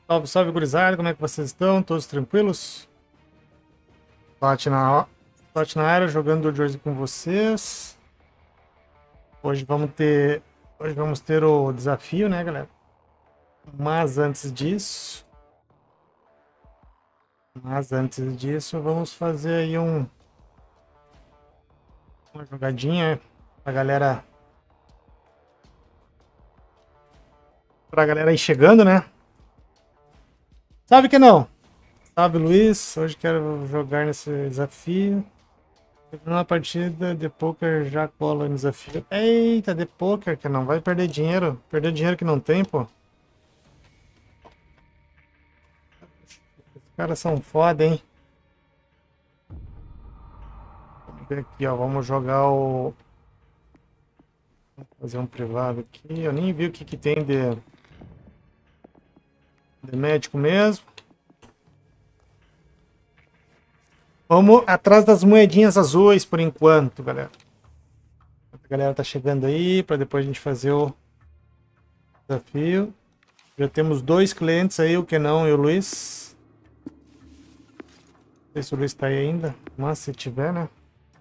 Salve, salve, gurizada, como é que vocês estão? Todos tranquilos? Bate na, bate na área, jogando o Jersey com vocês. Hoje vamos ter o desafio, né, galera? Mas antes disso, vamos fazer aí uma jogadinha pra galera ir chegando, né? Sabe que não? Salve, Luiz. Hoje quero jogar nesse desafio. Na partida de poker já cola no desafio. Eita, de poker que não vai perder dinheiro. Perder dinheiro que não tem, pô. Os caras são foda, hein? Vamos ver aqui, ó. Vamos jogar o. Vou fazer um privado aqui. Eu nem vi o que tem de médico mesmo. Vamos atrás das moedinhas azuis por enquanto, galera. A galera tá chegando aí para depois a gente fazer o desafio. Já temos dois clientes aí, o Kenan e o Luiz. Não sei se o Luiz tá aí ainda, mas se tiver, né?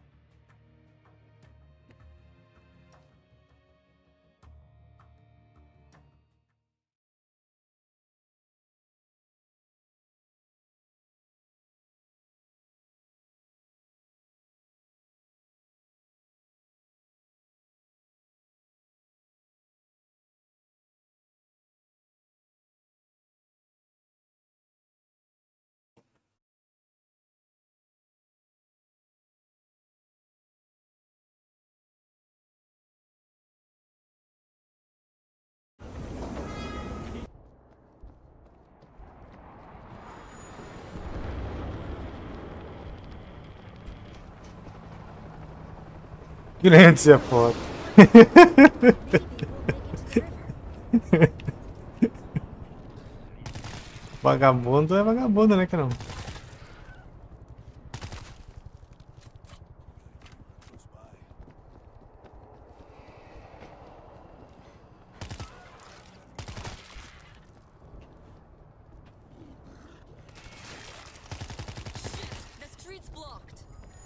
Clientes é foda. Vagabundo é vagabundo, né, Kenan? The street's blocked.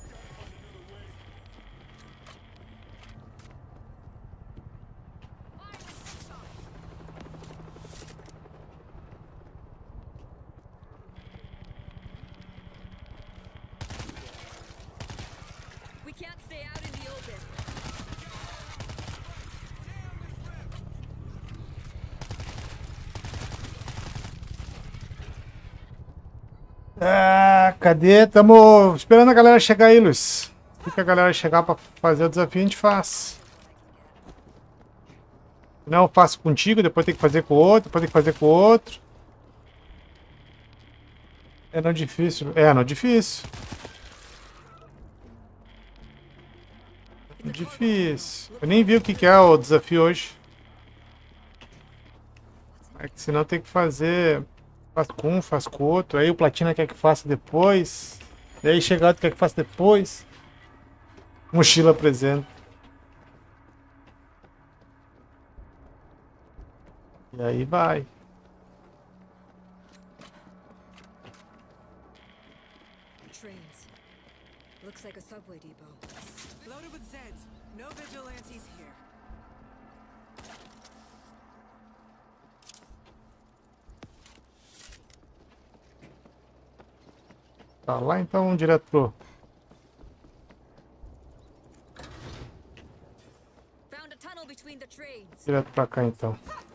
We can't stay out in the open. Ah, cadê? Tamo esperando a galera chegar aí, Luiz. Fica a galera chegar pra fazer o desafio, a gente faz. Não, eu faço contigo, depois tem que fazer com o outro, depois tem que fazer com o outro. É não difícil. É não difícil. Difícil. Eu nem vi o que é o desafio hoje. É que senão tem que fazer. Faz com um, faz com o outro. Aí o Platina quer que faça depois. E aí chega outro quer que faça depois. Mochila apresenta. E aí vai. Trains. Looks like a subway depot. Loaded with Zeds. No vigilantes here. Tá lá então, direto Found a tunnel between the trains. pra cá então.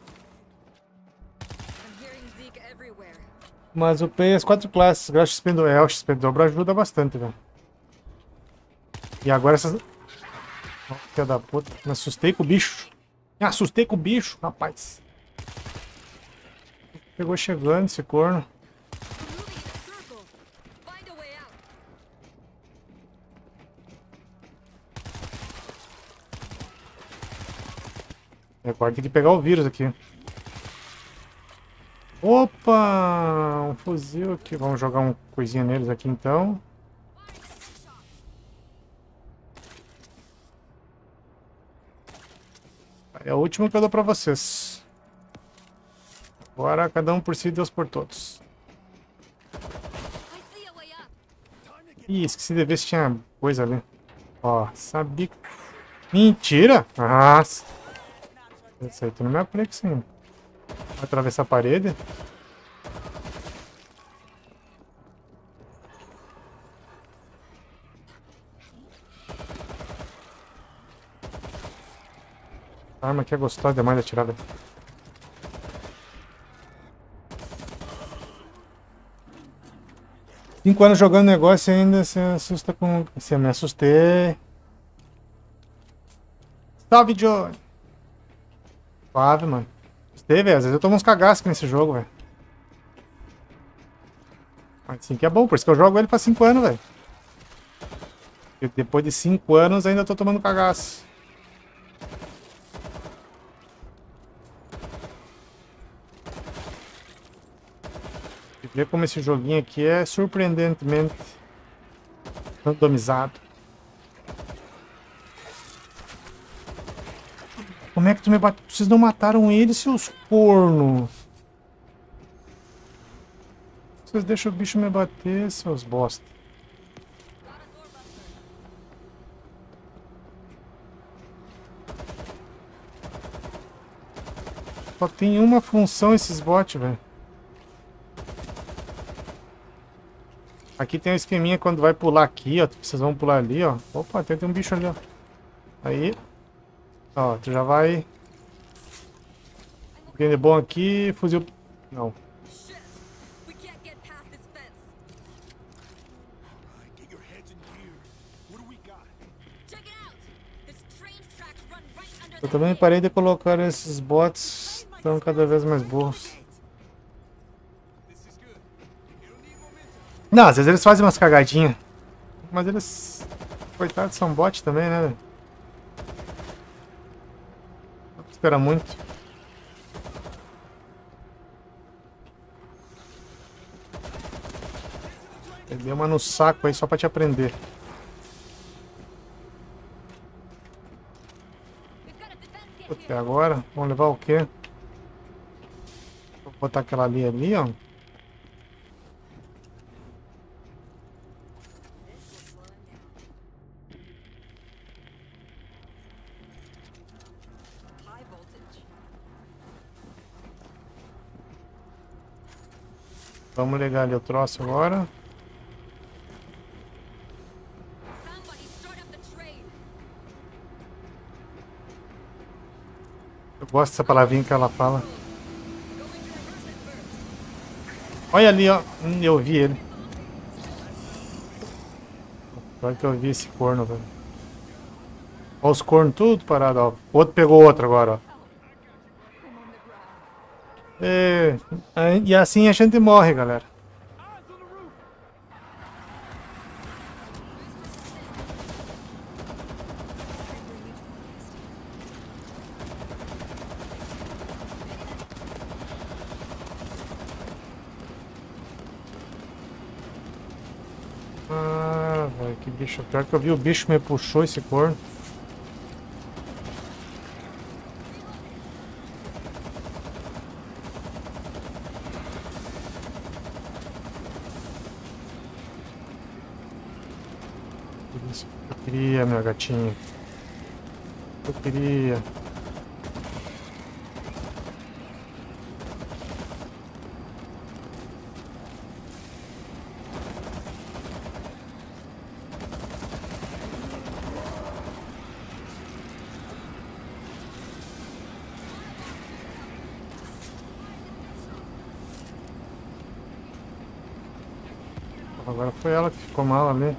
I'm hearing Zeke everywhere. Mas eu peguei as 4 classes. Graças ao XP do El, XP dobro ajuda bastante, velho. E agora essas. Oh, filha da puta. Me assustei com o bicho. Me assustei com o bicho, rapaz. Pegou chegando esse corno. We're moving in a circle. Find a way out. Agora tem que pegar o vírus aqui. Opa! Um fuzil aqui. Vamos jogar uma coisinha neles aqui então. É o último que eu dou pra vocês. Agora cada um por si, Deus por todos. I see a way up. Ih, esqueci de ver se tinha coisa ali. Ó, sabia. Mentira! Nossa! Esse aí tu não me aplica sim. Vai atravessar a parede? A arma aqui é gostosa demais de atirar, velho. Cinco anos jogando negócio e ainda se assusta com... Se eu me assustei. Salve, Johnny! Suave, mano. Gostei, velho. Às vezes eu tomo uns cagaços nesse jogo, velho. Mas assim que é bom, por isso que eu jogo ele faz 5 anos, velho. Depois de 5 anos ainda tô tomando cagaço. E ver como esse joguinho aqui é surpreendentemente randomizado. Como é que tu me bateu? Vocês não mataram ele, seus corno. Vocês deixam o bicho me bater, seus bosta. Só tem uma função esses bots, velho. Aqui tem um esqueminha quando vai pular aqui, ó. Vocês vão pular ali, ó. Opa, tem um bicho ali, ó. Aí. Ó, tu já vai... O que é bom aqui, fuzil... Não. Shit! We can't get past this fence. Alright, get your heads in gear. What do we got? Check it out. This train's tracks run right under Eu the também hill. parei de colocar esses bots. Estão cada vez mais burros. This is good. It'll need momentum. Não, às vezes eles fazem umas cagadinhas. Mas eles... Coitados, são bots também, né, velho? Não espera muito. Ele deu uma no saco aí só pra te aprender. We've got a defense kit Puta, e here. agora? Vamos levar o quê? Vou botar aquela ali, ó. High voltage. Vamos ligar ali o troço agora. Somebody start up the train. Eu gosto dessa palavrinha que ela fala. Go into reverse it first. Olha ali, ó. Eu vi ele. Pior que eu vi esse corno, velho. Olha os cornos tudo parado, ó. O outro pegou outro agora, ó. E assim a gente morre, galera. Ah, velho, que bicho. Pior que eu vi o bicho me puxou esse corno. Isso que eu queria, minha gatinha. Eu queria. Agora foi ela que ficou mal ali.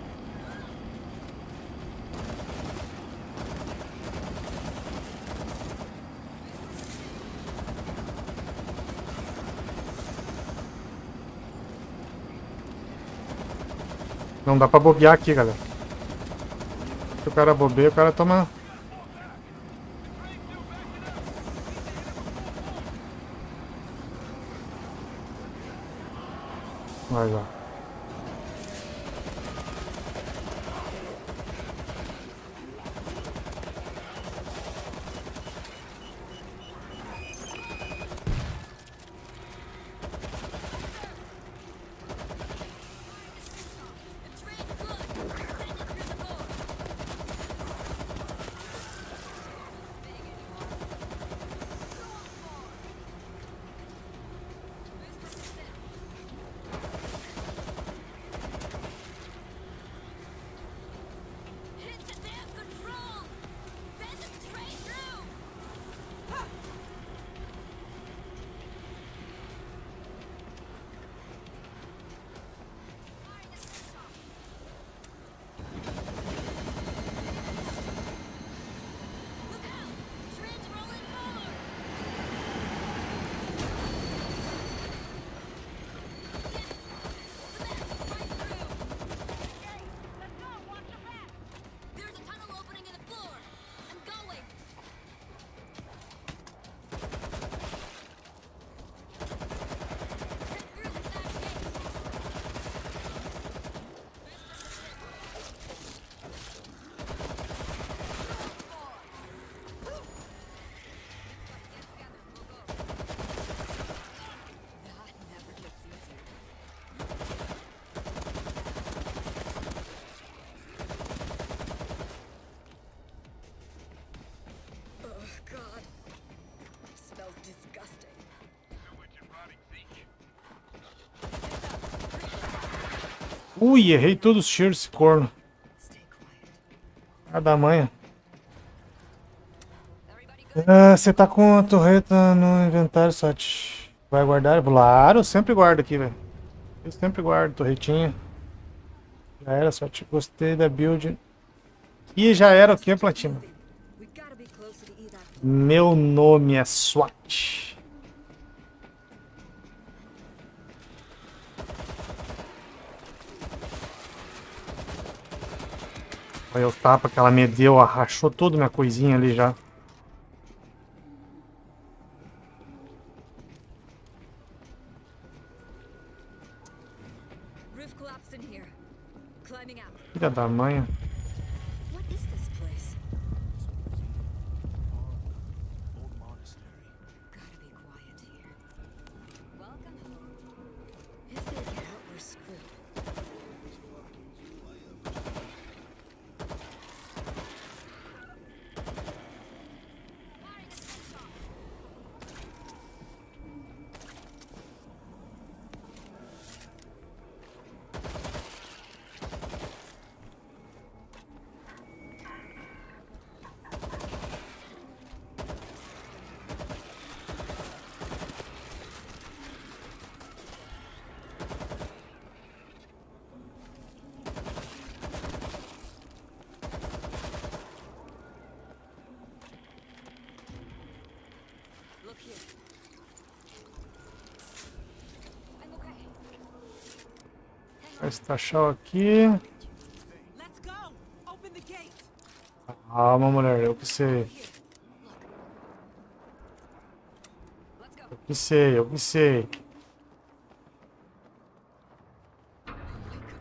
Não dá pra bobear aqui, galera. Se o cara bobeia, o cara toma... Vai lá. Ui, errei todos os tiros desse corno. Stay quiet. Ah, da manha. Everybody good? Você tá com a torreta no inventário, Sati. Vai guardar? Claro, eu sempre guardo aqui, velho. Eu sempre guardo torretinha. Já era, Sati. Gostei da build. E já era o que, Platina? We've got to be closer to Eda. Meu nome é SWAT. Olha o tapa que ela me deu, arrachou toda minha coisinha ali já. Roof collapsed in here. Climbing out. Filha da mãe. What is this place? Old monastery. Gotta be quiet here. Welcome home. If they get out, we're screwed. Look here. I'm okay. Esse tachão aqui. Let's go! Open the gate! Calma, mulher. Eu que sei. Here. Look. Let's go. Eu que sei, eu que sei. Oh my god.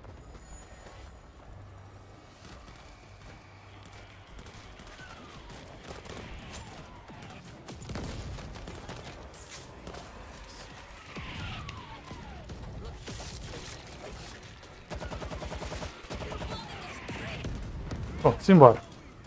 Bom, simbora.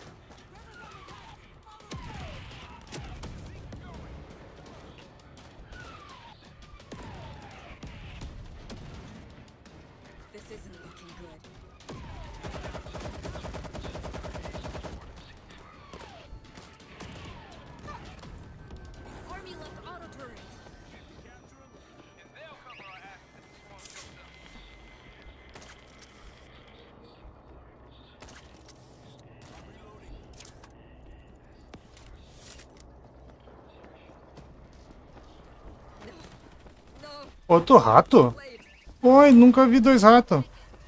This isn't looking good. Army left auto turret. No. No. Outro rato? Blade. Oi, nunca vi dois ratos.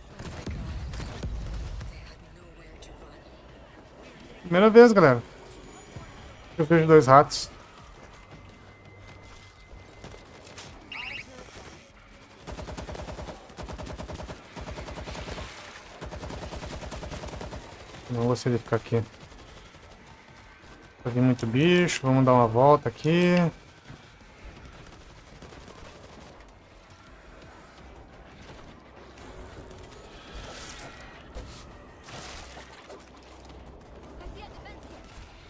They had nowhere to run. Primeira vez, galera. Eu vejo dois ratos. Não gostei de ficar aqui. Vi muito bicho. Vamos dar uma volta aqui. I see a defense here.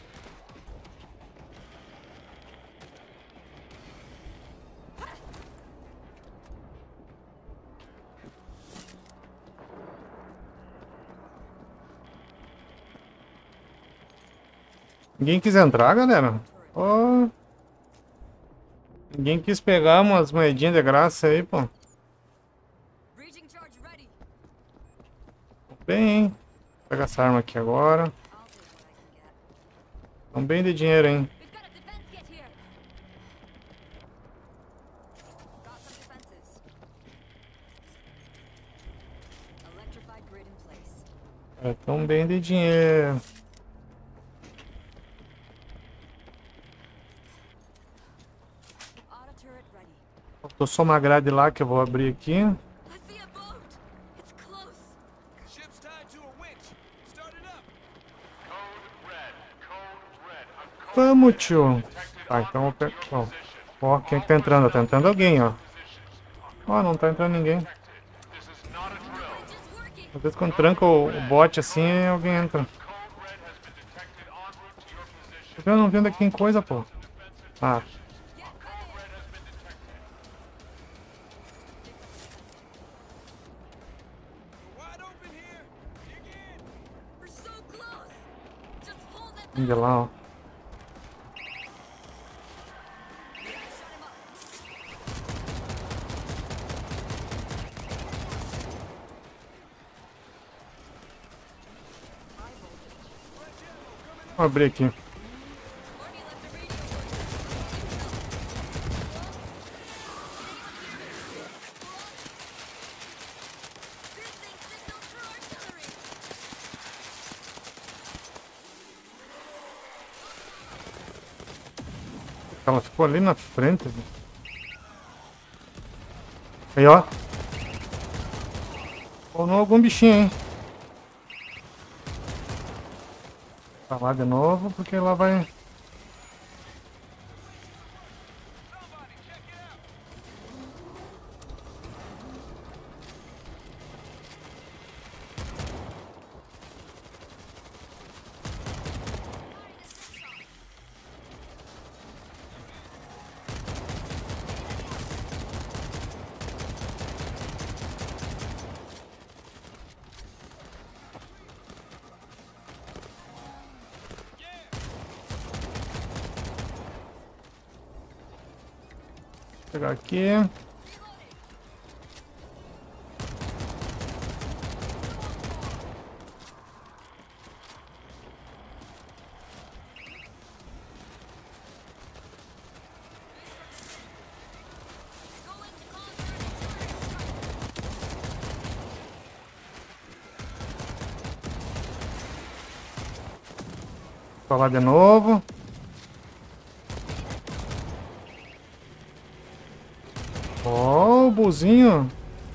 Ninguém quis entrar, galera? Ó. Ninguém quis pegar umas moedinhas de graça aí, pô. Breaching charge ready. Bem, hein? Vou pegar essa arma aqui agora. I'll take what I can get. Tão bem de dinheiro, hein? We've got a defense kit here. Got some defenses. Electrified grid in place. Tão bem de dinheiro. Auto turret ready. Faltou só uma grade lá que eu vou abrir aqui. I see a boat. It's close. Ship's tied to a winch. Start it up. Vamos, tio. Tá, então eu pego. Ó, quem é que tá entrando? Tá entrando alguém, ó. Ó, não tá entrando ninguém. Bridge is working. Às vezes quando tranca o bot assim, alguém entra. Eu não vi onde é que tem coisa, pô. Ah, Get ready. Olha lá, ó. Vou abrir aqui. Ela ficou ali na frente. Aí, ó. Spawnou algum bichinho, hein? Tá lá de novo, porque lá vai... Vou pegar aqui. Vou lá de novo. Ó, o buzinho.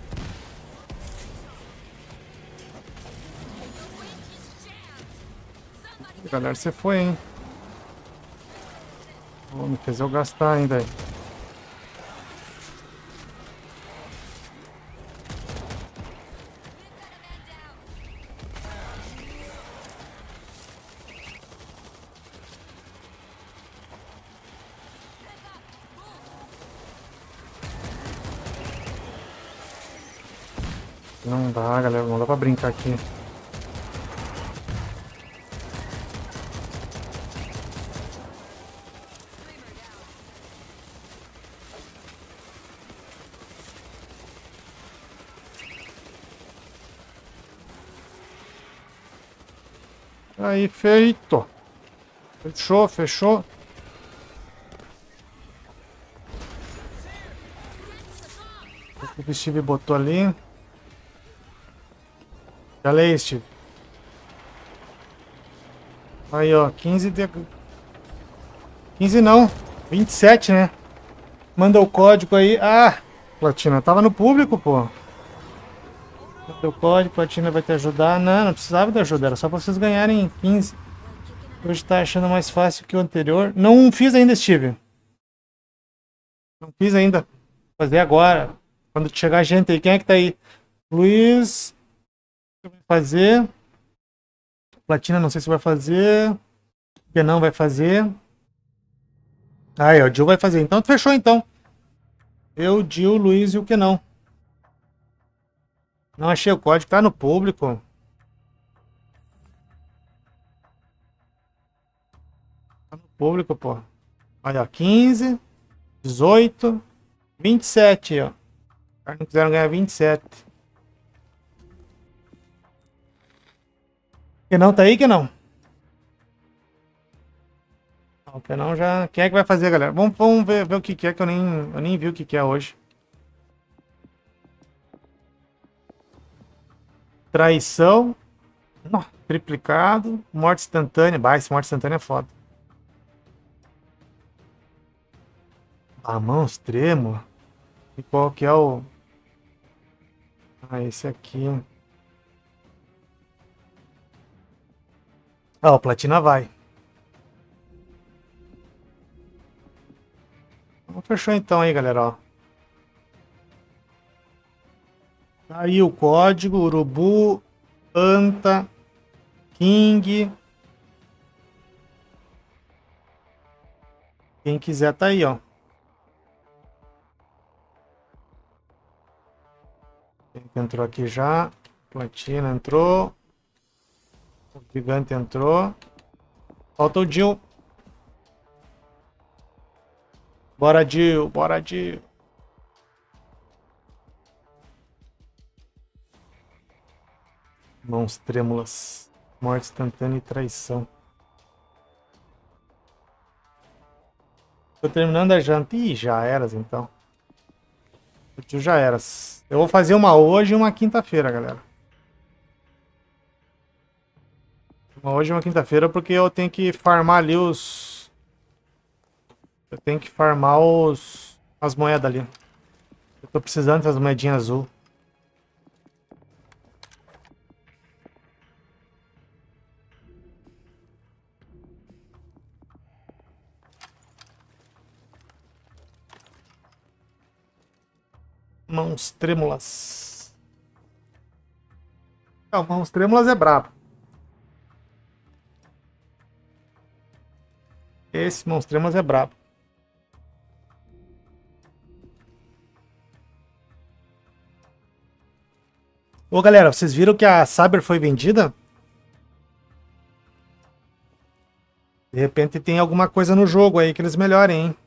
Galera, você foi, hein? Vou me fazer eu gastar, hein, velho. Não dá, galera. Não dá pra brincar aqui. Aí, feito. Fechou, fechou. O que o Steve botou ali. Olha aí, Steve. Aí, ó. 15 de... 15 não. 27, né? Manda o código aí. Ah! Platina, tava no público, pô. Manda o código, Platina vai te ajudar. Não, não precisava de ajuda. Era só pra vocês ganharem 15. Hoje tá achando mais fácil que o anterior. Não fiz ainda, Steve. Não fiz ainda. Vou fazer agora. Quando chegar gente aí. Quem é que tá aí? Luiz. Vai fazer. Platina, não sei se vai fazer. Não vai fazer. Aí, ó. O Gil vai fazer. Então, fechou, então. Eu, Gil, Luiz e o que não. Não achei o código. Tá no público. Tá no público, pô. Olha, ó. 15, 18, 27, ó. Os caras não quiseram ganhar 27. Que não tá aí, que não? Não, que não já... Quem é que vai fazer, galera? Vamos ver o que é, que eu nem vi o que é hoje. Traição. Triplicado. Morte instantânea. Bah, esse morte instantânea é foda. A mão extremo. E qual que é o... Ah, esse aqui. Ah, o platina vai. Então, fechou então aí, galera, ó. Tá aí o código, Urubu, Anta, King. Quem quiser tá aí, ó. Quem entrou aqui já. Platina entrou. O gigante entrou. Falta o Jill. Bora, Jill. Bora, Jill. Mãos trêmulas. Morte instantânea e traição. Tô terminando a janta. Ih, já eras então. Já eras. Eu vou fazer uma hoje e uma quinta-feira, galera. Uma hoje e uma quinta-feira porque eu tenho que farmar ali os... Eu tenho que farmar as moedas ali. Eu tô precisando dessas moedinhas azul. Mãos trêmulas. Não, mãos trêmulas é brabo. Esse mãos trêmulas é brabo. Ô galera, vocês viram que a Saber foi vendida? De repente tem alguma coisa no jogo aí que eles melhorem, hein?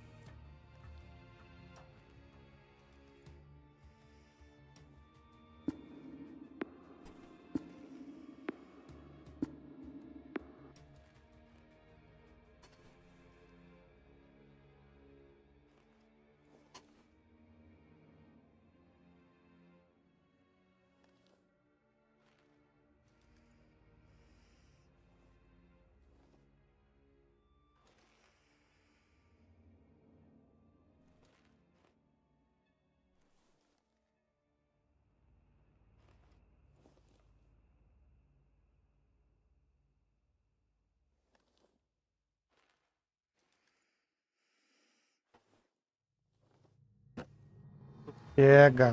É, gato.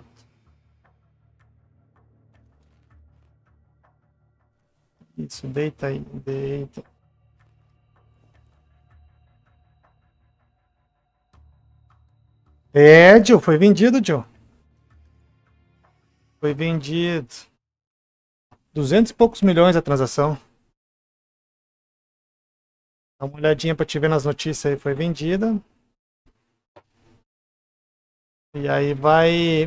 Isso, deita aí, deita. É, Joe, foi vendido, Joe. Foi vendido. 200 e poucos milhões a transação. Dá uma olhadinha pra te ver nas notícias aí, foi vendida. E aí vai...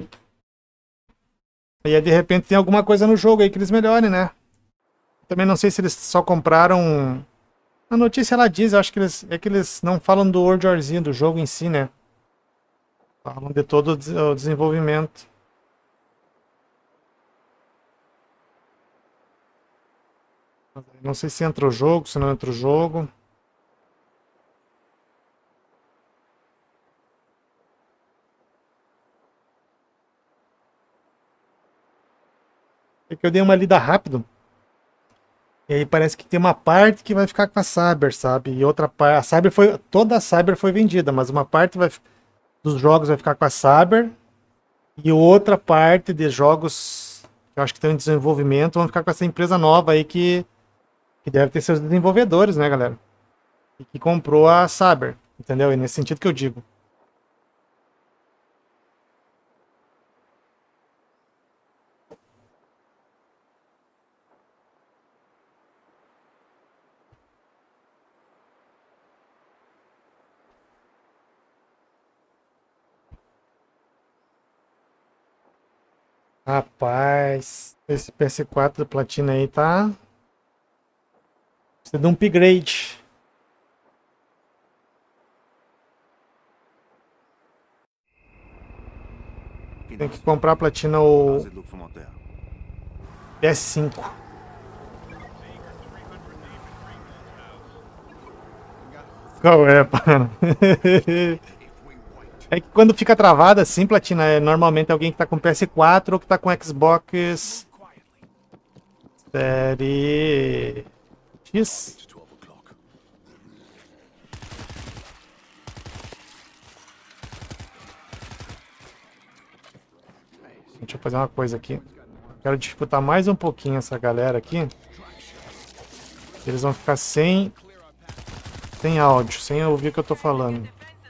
E aí de repente tem alguma coisa no jogo aí que eles melhorem, né? Também não sei se eles só compraram... A notícia ela diz, eu acho que eles não falam do World War Z, do jogo em si, né? Falam de todo o desenvolvimento. Não sei se entra o jogo, se não entra o jogo. É que eu dei uma lida rápido. E aí parece que tem uma parte que vai ficar com a Saber, sabe? E outra parte... A Saber foi... Toda a Saber foi vendida, mas uma parte dos jogos vai ficar com a Saber. E outra parte de jogos que eu acho que estão em desenvolvimento vão ficar com essa empresa nova aí que deve ter seus desenvolvedores, né, galera? E que comprou a Saber, entendeu? É nesse sentido que eu digo. Rapaz, esse PS4 Platina aí tá... Precisa de um upgrade. Tem que comprar a platina o How's it look from out there? PS5. Qual é, mano? É que quando fica travada assim, platina, é normalmente alguém que tá com PS4 ou que tá com Xbox Série X. It's 12 o'clock. Deixa eu fazer uma coisa aqui. Quero dificultar mais um pouquinho essa galera aqui. Eles vão ficar sem áudio, sem ouvir o que eu tô falando.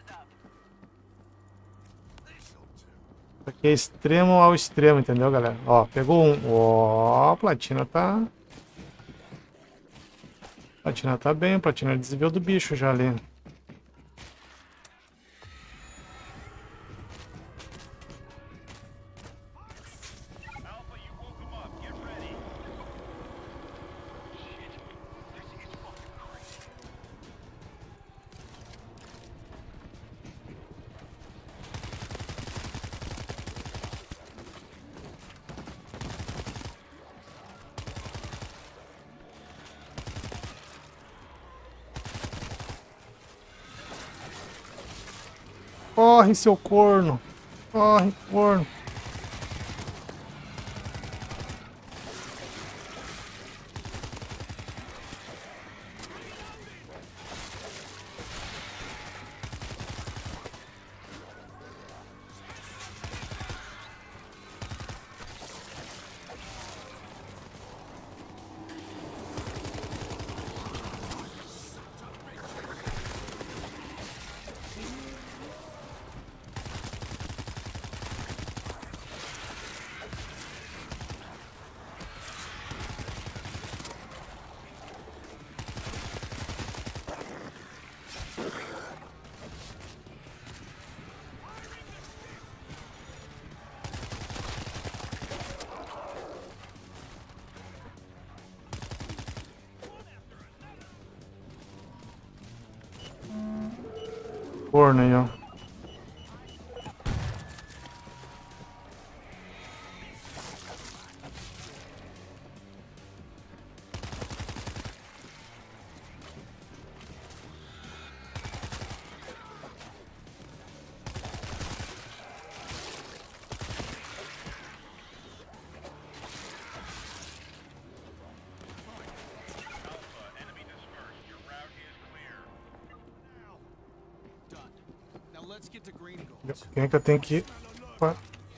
Isso aqui é extremo ao extremo, entendeu, galera? Ó, pegou um. Ó, a platina tá... Platina tá bem, Platina desviou do bicho já ali. Corre, seu corno! Corre, corno! Corno aí, ó. Done. Now let's get to Green Gold. Quem é que eu tenho que... Opa.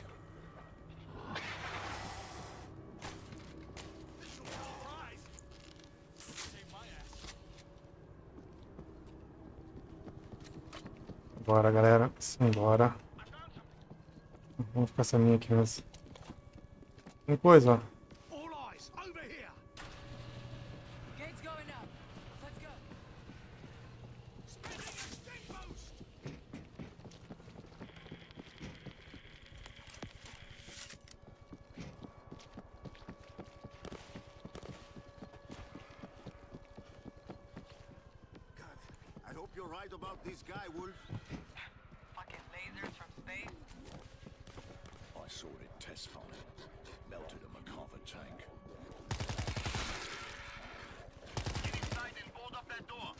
Bora, galera. Simbora. Vamos ficar essa minha aqui mesmo. Tem coisa, ó. All eyes over here. Gate's going up. Let's go. Spinning a stick post. God, I hope you're right about this guy, Wolf. Fucking lasers from space. I saw it in test fire. Melted a MacArthur tank. Get inside and bolt up that door.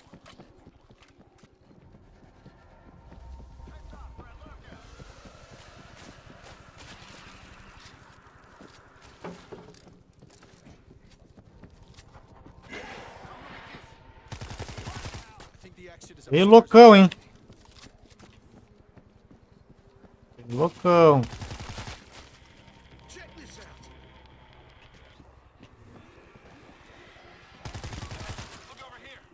I think the exit is Ei, upstairs. loucão, hein? Loucão. Check this out. Look over here.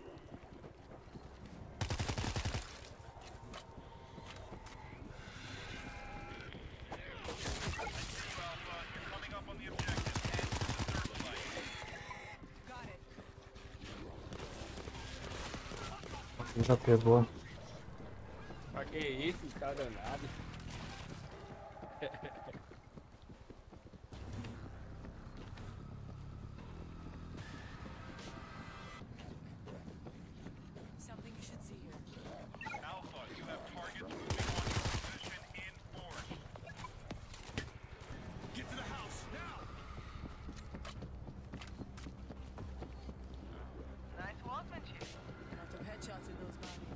Got it. Já pegou. Pra que isso, tá danado? Something you should see here. Alpha, you have targets moving on your position in force. Get to the house now. Nice workmanship. Lot of headshots in those bodies.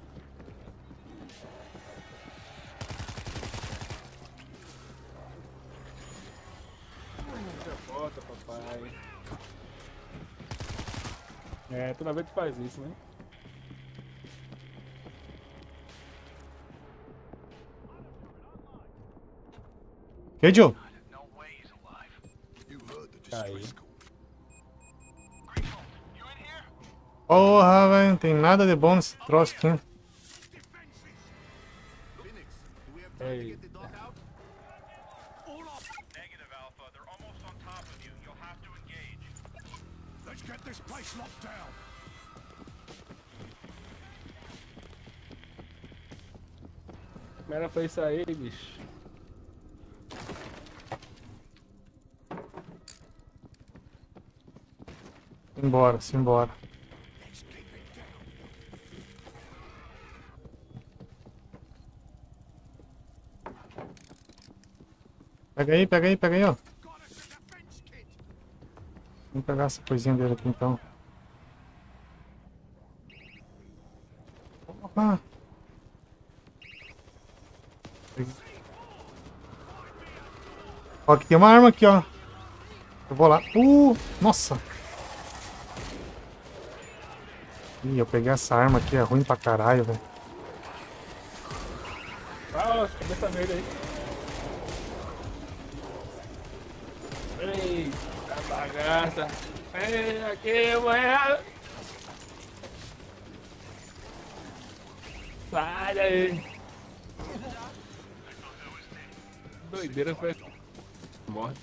Muita foto, papai. É, toda vez que faz isso, né? Que, Joe? No way he's alive. You heard the Tá aí. distress call. Greenhold, you in here? Porra, velho. Não tem nada de bom nesse troço aqui. Phoenix, do we have time to Hey. get the dog out? All up. Negative, Alpha. They're almost on top of you. You'll have to engage. Let's get this place locked down. Como era foi isso aí, bicho? Simbora, simbora. Pega aí, ó. Vamos pegar essa coisinha dele aqui então. Opa! Ó, aqui tem uma arma aqui, ó. Eu vou lá. Nossa! Ih, eu peguei essa arma aqui, é ruim pra caralho, velho. Ah, cabeça verde aí. Eita bagaça. Vem aqui, mulher. Sai daí. Doideira foi. Morre.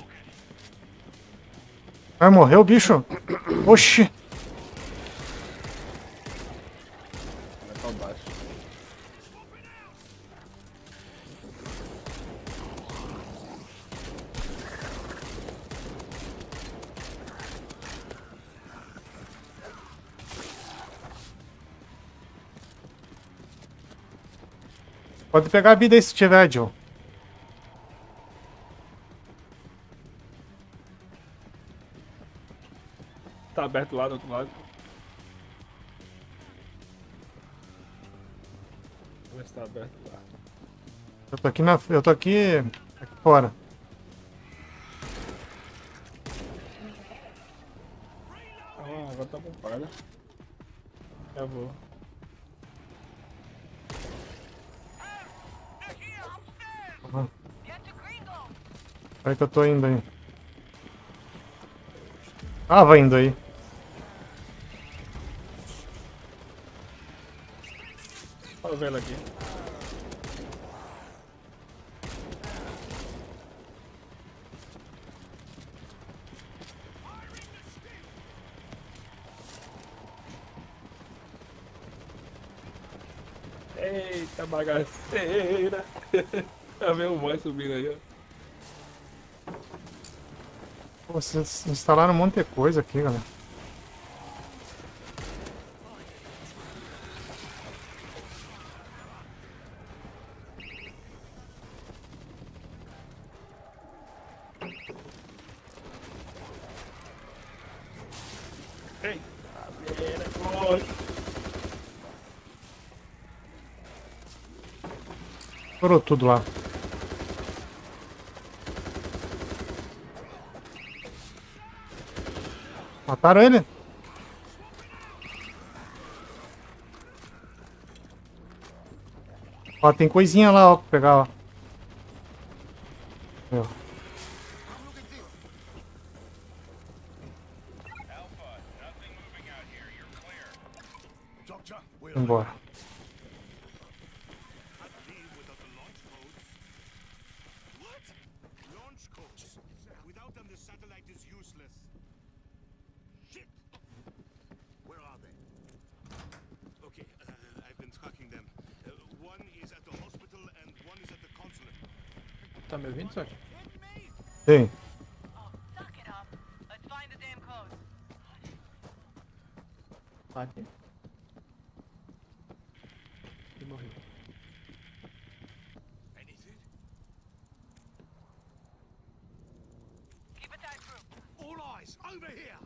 Vai morrer o bicho? Oxi! Vai pra baixo. Pode pegar a vida aí se tiver, Joe. Tá aberto lá do outro lado. Vamos ver se tá aberto lá. Eu tô aqui Eu tô aqui fora. Ah, agora tá ocupada. Já vou. Peraí que eu tô indo aí. Tava indo aí. Olha vendo aqui. Eita bagaceira. Tá vendo o boy subindo aí, ó. Pô, vocês instalaram um monte de coisa aqui, galera. Estourou tudo lá. Mataram ele? Ó, tem coisinha lá, ó, pra pegar, ó. Ó. Doctor, we're Embora. What? Launch codes. Without them, the satellite is useless. Shit! Where are they? Okay, I've been tracking them. One is at the hospital and one is at the consulate. Tá me ouvindo, só? Tem. Oh, suck it up. Let's find the damn code. Tá aqui. E morreu. Anything? Keep it tight, crew. All eyes, over here!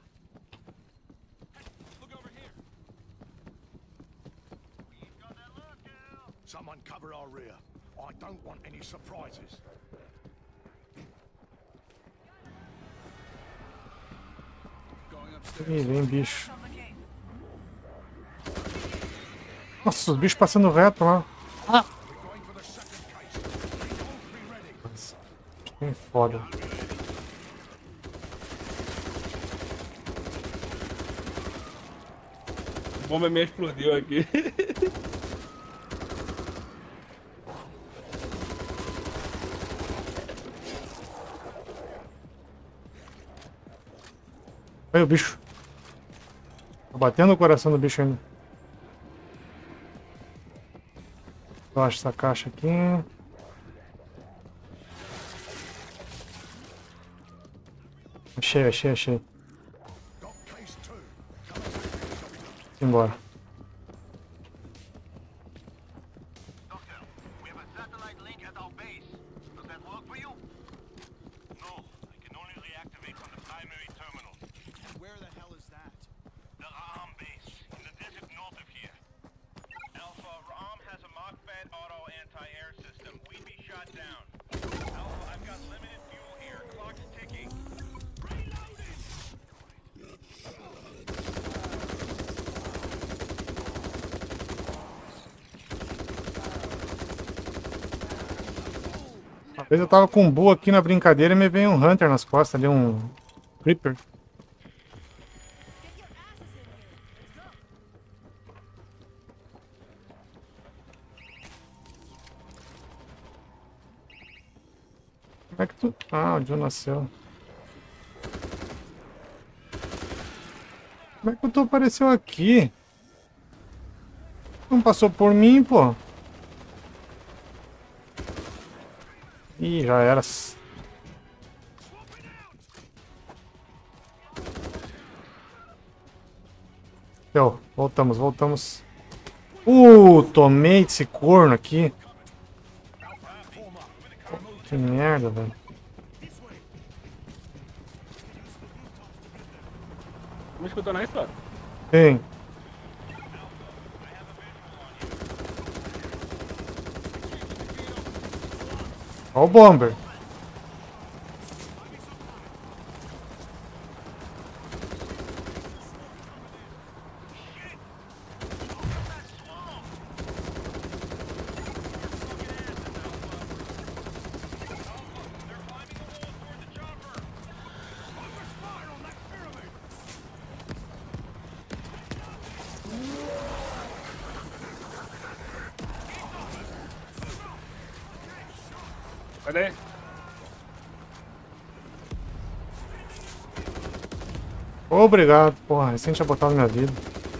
Look over here. Someone cover our rear. I don't want any surprises. Going upstairs. Ih, vem bicho. On the case. Nossa, os bichos passando reto lá. We're going for the second case. Don't be ready. Nossa, bem foda. A bomba minha explodiu aqui. Aí o bicho. batendo o coração do bicho ainda. Eu acho essa caixa aqui. Achei. Embora. Doctor, we have a satellite link at our base. Does that work for you? No, I can only reactivate from the primary terminal. Where the hell is that? The Ra'am base, in the desert north of here. Alpha, Ra'am has a Mach-Fed auto anti-air system. We'd be shot down. Alpha, I've got limited fuel here. Clock's ticking. Reloading! Uma vez eu tava com um Bull aqui na brincadeira e me veio um Hunter nas costas ali, um Creeper. Get your asses in here. Let's go. Como é que tu... Ah, o John nasceu. Como é que tu apareceu aqui? Não passou por mim, pô. Ih, já era. Deu, voltamos. Tomei esse corno aqui. Que merda, velho. Me escutou na história? Tem. Ó o Bomber. Cadê? Obrigado, porra. Recente tinha botado na minha vida.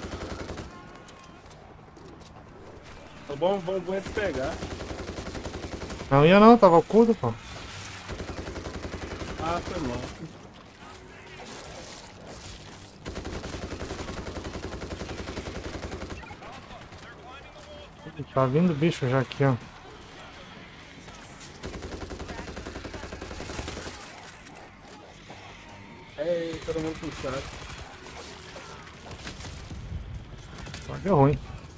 Vamos te pegar. Não ia não, tava oculto, pô. Ah, foi mal. Tá vindo bicho já aqui, ó. Ei, todo mundo puxado. Só deu ruim.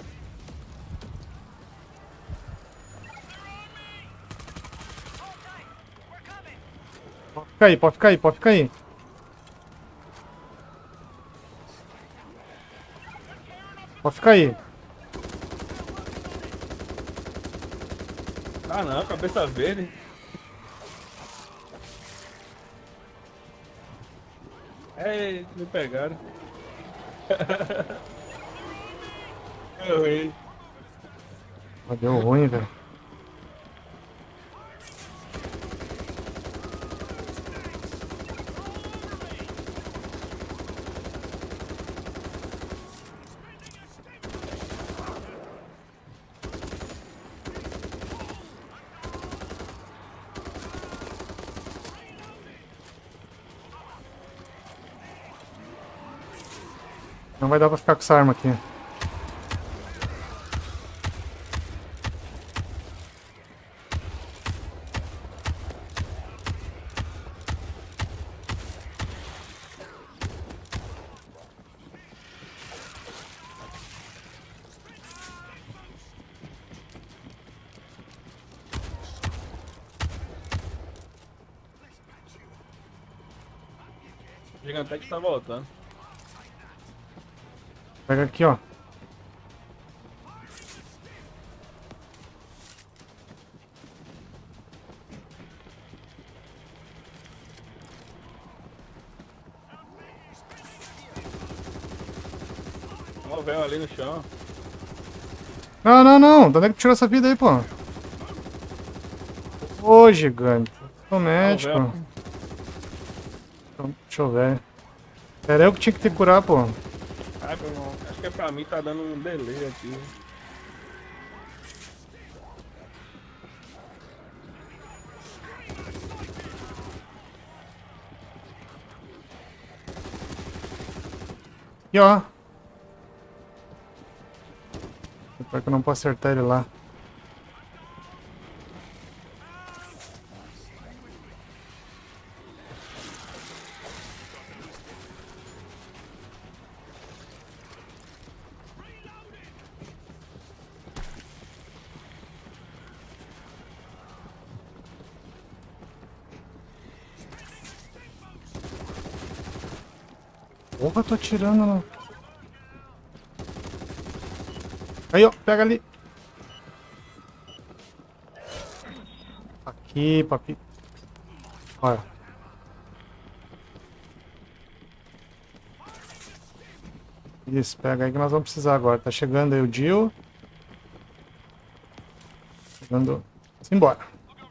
Pode ficar aí. Pode ficar aí. Ah não, cabeça verde. Ei, me pegaram. Eu errei. Deu ruim, velho. Não vai dar pra ficar com essa arma aqui. O Gigantec tá voltando. Pega aqui, ó. Ó o véu ali no chão. Não. De onde é que tu tirou essa vida aí, pô? Ô, gigante. Sou médico. Então, deixa eu ver. Era eu que tinha que te curar, pô. Ah, meu irmão, acho que é pra mim tá dando um delay aqui. Aqui, ó. Pior que eu não posso acertar ele lá. Porra, tô atirando lá. Aí, ó, pega ali. Aqui, papi. Olha. Isso, pega aí que nós vamos precisar agora. Tá chegando aí o Jill. Chegando. Simbora.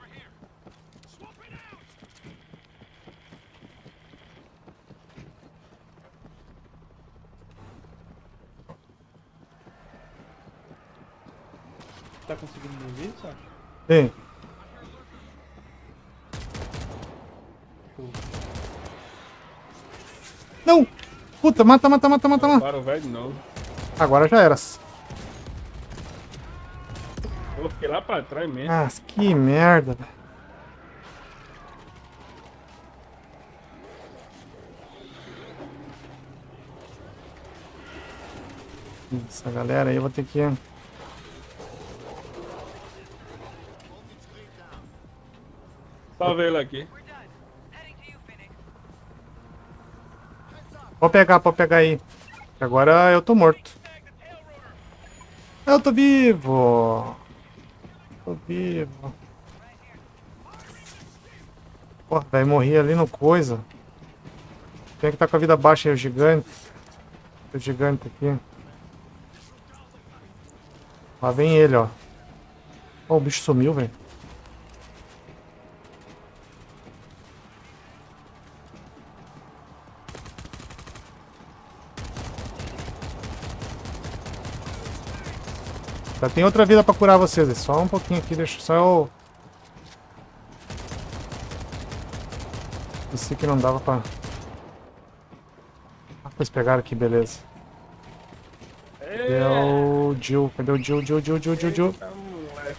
Tá conseguindo me ouvir, sabe? Vem. Não! Puta, mata, mata, mata, mata, mata. Para o velho de novo. Agora já era. Eu fiquei lá pra trás mesmo. Ah, que merda. Essa galera aí eu vou ter que... Salve ele aqui. Pode pegar aí. Agora eu tô morto. Eu tô vivo. Tô vivo. Porra, vai morrer ali no coisa. Tem que tá com a vida baixa aí, o gigante. O gigante aqui. Lá vem ele, ó. Ó, o bicho sumiu, velho. Já tem outra vida pra curar vocês. É só um pouquinho aqui, deixa só eu... Esse aqui não dava pra... Ah, pois pegaram aqui, beleza. Cadê o Jill? Cadê o Jill? Jill? Eita, moleque.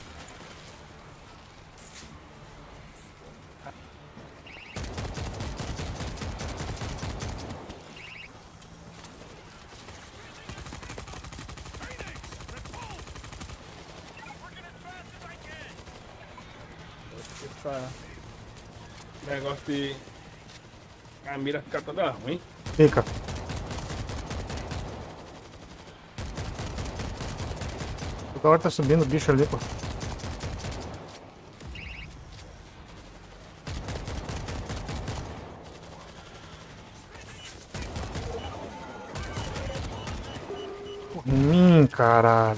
Essa negócio de a mira ficar toda ruim. Fica. Toda hora tá subindo o bicho ali, pô. Caralho.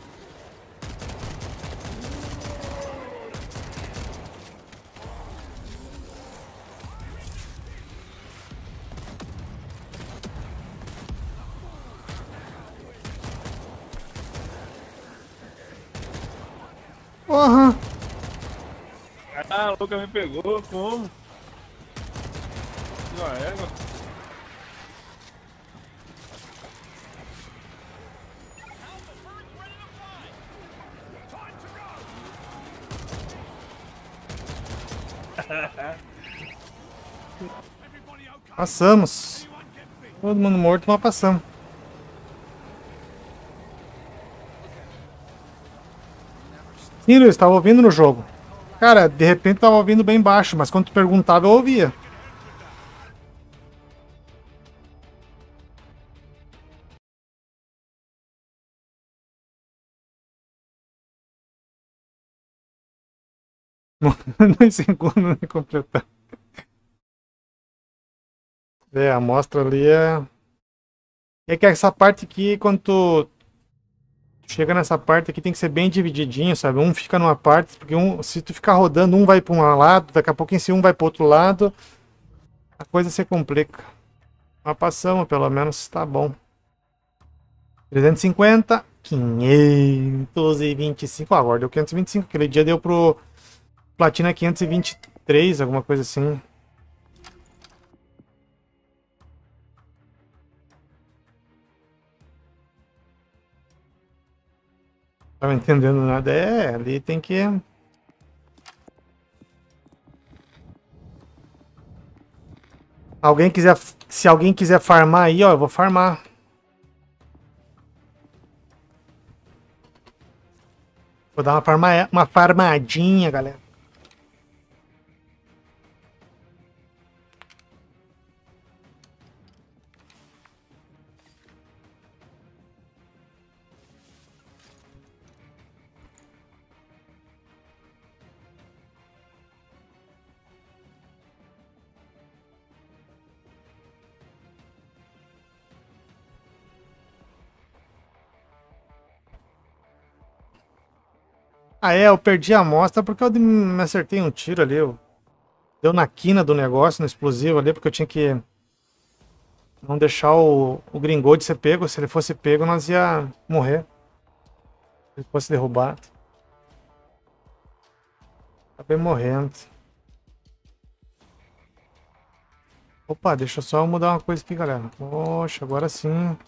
Porra! Ah, a louca me pegou, como? Já é, Passamos. Todo mundo morto, mas passamos. Sim, Luiz, tava ouvindo no jogo. Cara, de repente tava ouvindo bem baixo, mas quando tu perguntava eu ouvia. Dois segundos, né, completar. É, a amostra ali é... É que essa parte aqui, quando tu chega nessa parte aqui, tem que ser bem divididinho, sabe? Um fica numa parte, porque se tu ficar rodando, um vai para um lado, daqui a pouco em si um vai para outro lado, a coisa se complica. Mas passamos, pelo menos, tá bom. 350, 525. Ah, agora deu 525. Aquele dia deu pro Platina 523, alguma coisa assim. Tava entendendo nada. É, ali tem que. Alguém quiser. Se alguém quiser farmar aí, ó, eu vou farmar. Vou dar uma farmadinha, galera. Ah, é, eu perdi a amostra porque eu me acertei um tiro ali. Deu na quina do negócio, no explosivo ali, porque eu tinha que não deixar o Gringold ser pego. Se ele fosse pego, nós ia morrer. Se ele fosse derrubado. Acabei morrendo. Opa, deixa eu só mudar uma coisa aqui, galera. Poxa, agora sim.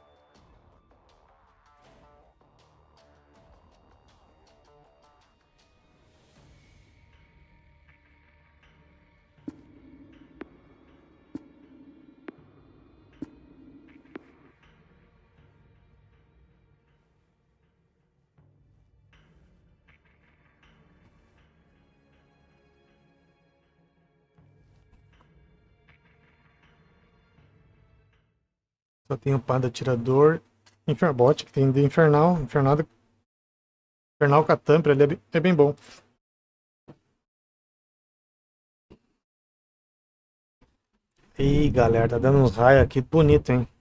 Só tem o Panda Atirador. Inferbot, que tem de Infernal. Infernal com a Tamper, ele é bem bom. Ih, galera, tá dando uns raios aqui bonito, hein?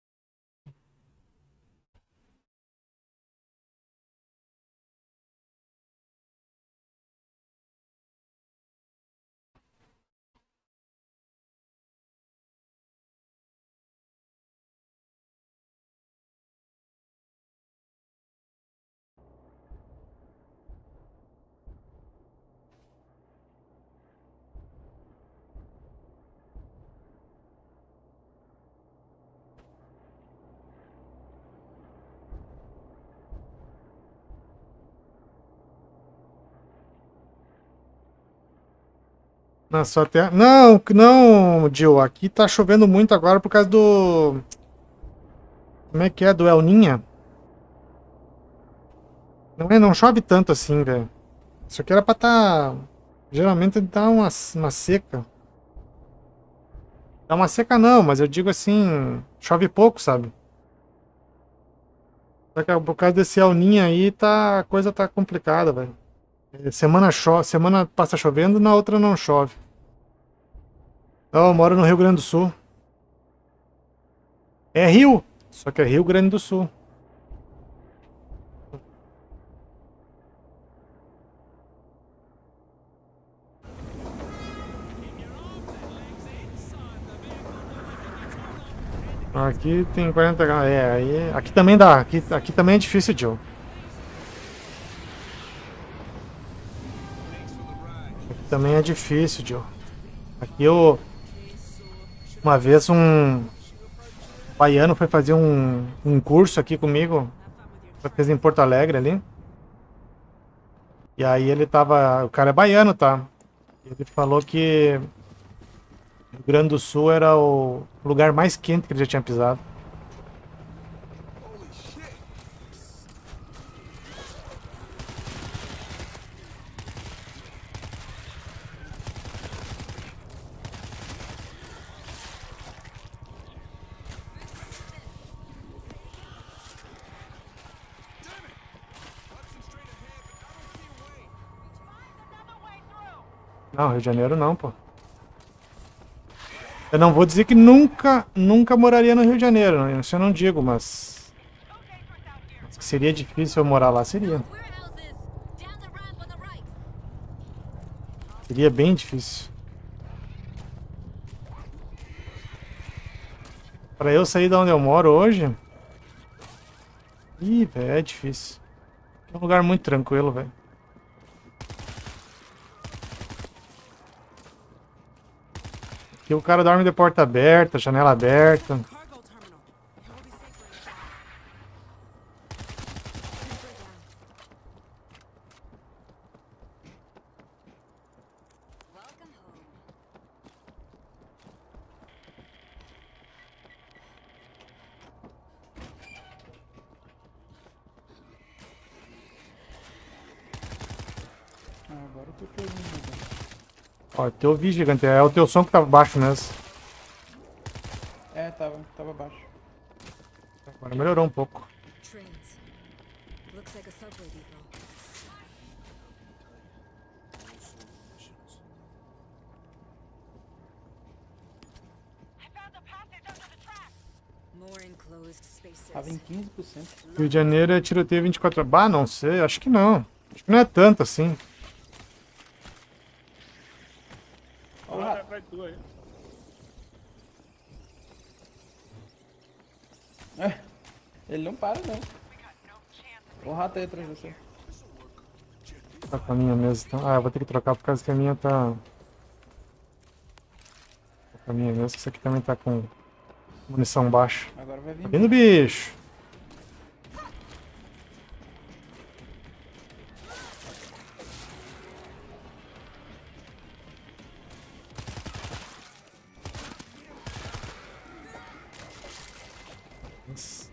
Na sua terra. Não, não, Jill. Aqui tá chovendo muito agora por causa do. Como é que é? Do El Ninha? Não chove tanto assim, velho. Isso aqui era pra tá. Geralmente dá uma seca. Dá uma seca não, mas eu digo assim. Chove pouco, sabe? Só que por causa desse El Ninha aí, tá, a coisa tá complicada, velho. Semana passa chovendo, na outra não chove. Eu moro no Rio Grande do Sul. É Rio, só que é Rio Grande do Sul. Aqui tem 40 graus. É, aí. Aqui também dá. Aqui também é difícil, Joe. Aqui também é difícil, Joe. Aqui eu. Uma vez um baiano foi fazer um curso aqui comigo. Fez em Porto Alegre ali. E aí ele tava. O cara é baiano, tá? Ele falou que Rio Grande do Sul era o lugar mais quente que ele já tinha pisado. Não, Rio de Janeiro não, pô. Eu não vou dizer que nunca moraria no Rio de Janeiro, né? Isso eu não digo, mas que seria difícil eu morar lá, seria. Seria bem difícil. Para eu sair de onde eu moro hoje, Ih, velho, é difícil. É um lugar muito tranquilo, velho. Aqui o cara dorme de porta aberta, janela aberta. Cargo terminal. It will be safer. Welcome home. Ah, agora eu tô te ouvindo, né? Ó, te ouvi, gigante. É o teu som que tava baixo mesmo. É, tava baixo. Agora melhorou um pouco. Trains. Looks like a subway depot. More enclosed spaces. Tava em 15%. Rio de Janeiro é tiroteio 24 horas. Bah, não sei, acho que não. Acho que não é tanto assim. Ó, o Ah, rato. vai tu aí. Ele não para, não. O rato aí atrás de você. Tá com a minha mesmo. Então. Ah, eu vou ter que trocar por causa que a minha tá. Tá com a minha mesmo, que isso aqui também tá com munição baixa. Agora vai vir. Tá vindo bicho. Nossa.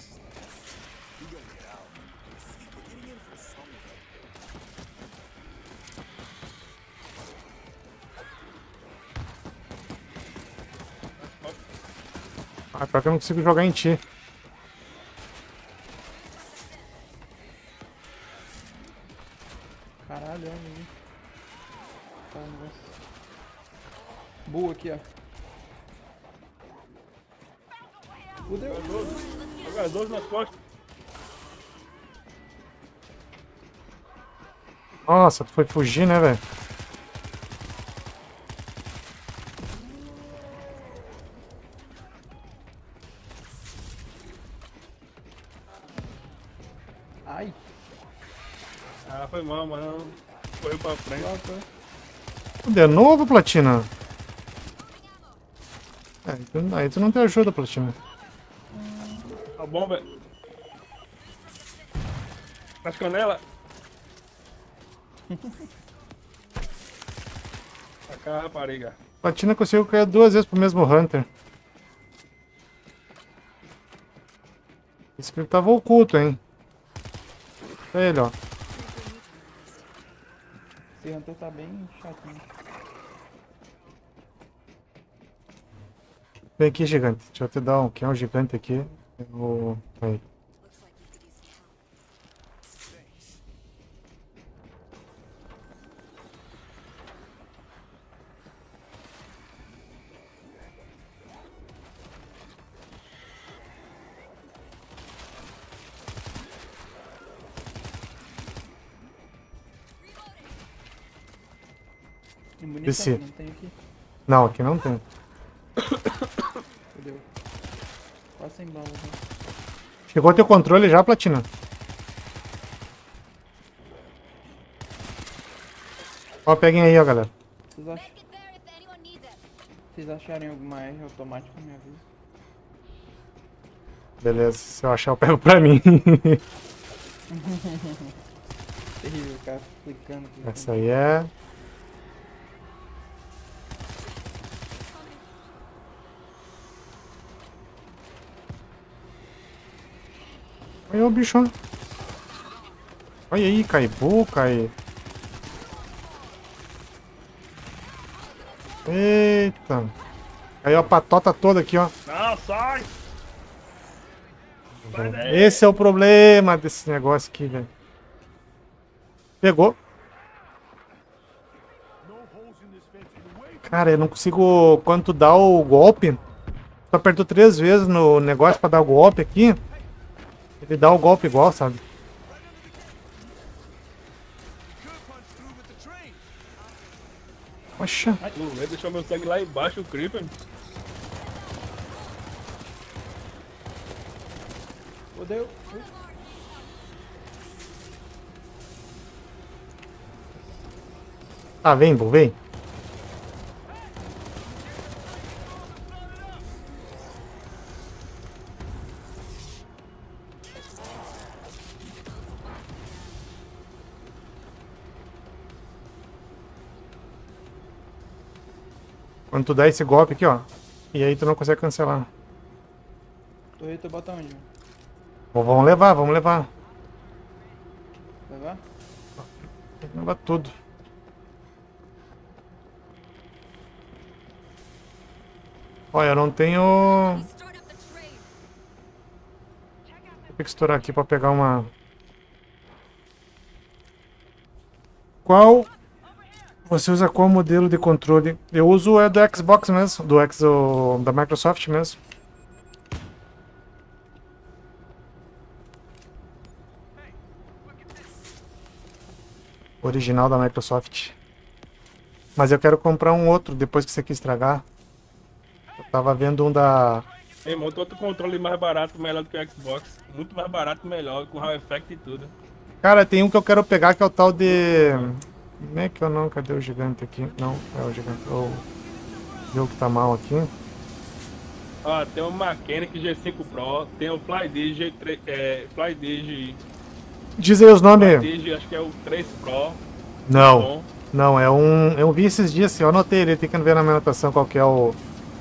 Ah, pior que eu não consigo jogar em ti. Caralho, olha aí. Tá, um negócio. Boa aqui, ó. Fudeu. Jogador nas costas. Nossa, tu foi fugir, né, velho? Ai, Ah, foi mal, mano. Foi pra frente. nossa. De novo, Platina? É, então- aí tu não te ajuda, Platina. Tá bom, velho. Nas canelas. Pra cá, rapariga. Platina conseguiu cair 2 vezes pro mesmo Hunter. Isso que ele tava oculto, hein? Olha ele, ó. Esse Hunter tá bem chatinho. Vem aqui, gigante. Deixa eu te dar um. Quem é o gigante aqui? É o. Aí. Looks like you could use some help. E munição Desci. que não tem aqui. Não, aqui não tem. Fudeu. Quase sem bala, né? Chegou o teu controle já, Platina? Ó, peguem aí, ó, galera. Vocês, ach... Make it there if anyone needs it. Vocês acharem alguma R automática, me avisa. Beleza, se eu achar, eu pego pra mim. Terrível, o cara clicando. Essa aí é. Olha o bicho, ó. Olha aí, Caibu, cai. Eita. Caiu a patota toda aqui, ó. Não, sai! Esse é o problema desse negócio aqui, velho. Pegou. Cara, eu não consigo. Quando tu dá o golpe, tu apertou 3 vezes no negócio pra dar o golpe aqui. Ele dá o golpe igual, sabe? Poxa. Tu vê, deixou meu sangue lá embaixo, o Creeper. Fudeu. Ah, vem, Bull, vem. Quando tu dá esse golpe aqui, ó. E aí tu não consegue cancelar. Torreta bota onde, mano? Vamos levar, vamos levar. Levar? Tem que levar tudo. Olha, eu não tenho... Start up the trade. Vou ter que estourar aqui pra pegar uma... Qual... Você usa qual modelo de controle? Eu uso do Xbox mesmo, da Microsoft mesmo. Original da Microsoft. Mas eu quero comprar um outro depois que isso aqui estragar. Eu tava vendo um da... Ei, monta outro controle mais barato, melhor do que o Xbox. Muito mais barato, melhor, com Hall Effect e tudo. Cara, tem um que eu quero pegar que é o tal de... Como é que eu não? Cadê o gigante aqui? Não, é o gigante. O jogo que tá mal aqui. Ó, tem o Mechanic G5 Pro, tem o FlyDigi G3, FlyDigi, Diz aí os nomes. FlyDigi, acho que é o 3 Pro. Não, Bom. não, eu vi esses dias assim, eu anotei ele, tem que ver na minha anotação qual que é o...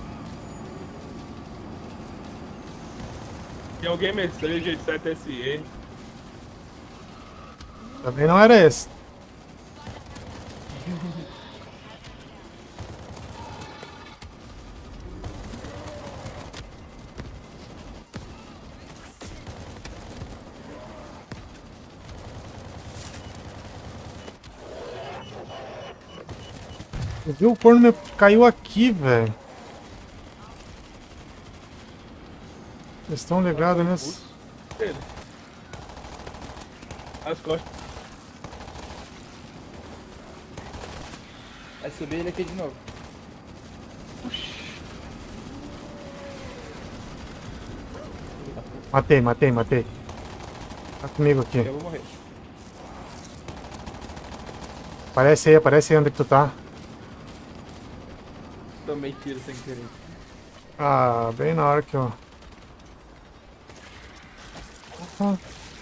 Tem o Gamer 3 G7 SE. Também não era esse. Viu? O corno me caiu aqui, velho. Eles estão ligados nisso. Ele. As costas. Vai subir ele aqui de novo. Matei, matei, matei. Tá comigo aqui. Eu vou morrer. Aparece aí onde que tu tá. Tomei tiro sem querer. Ah, bem na hora que eu... Opa.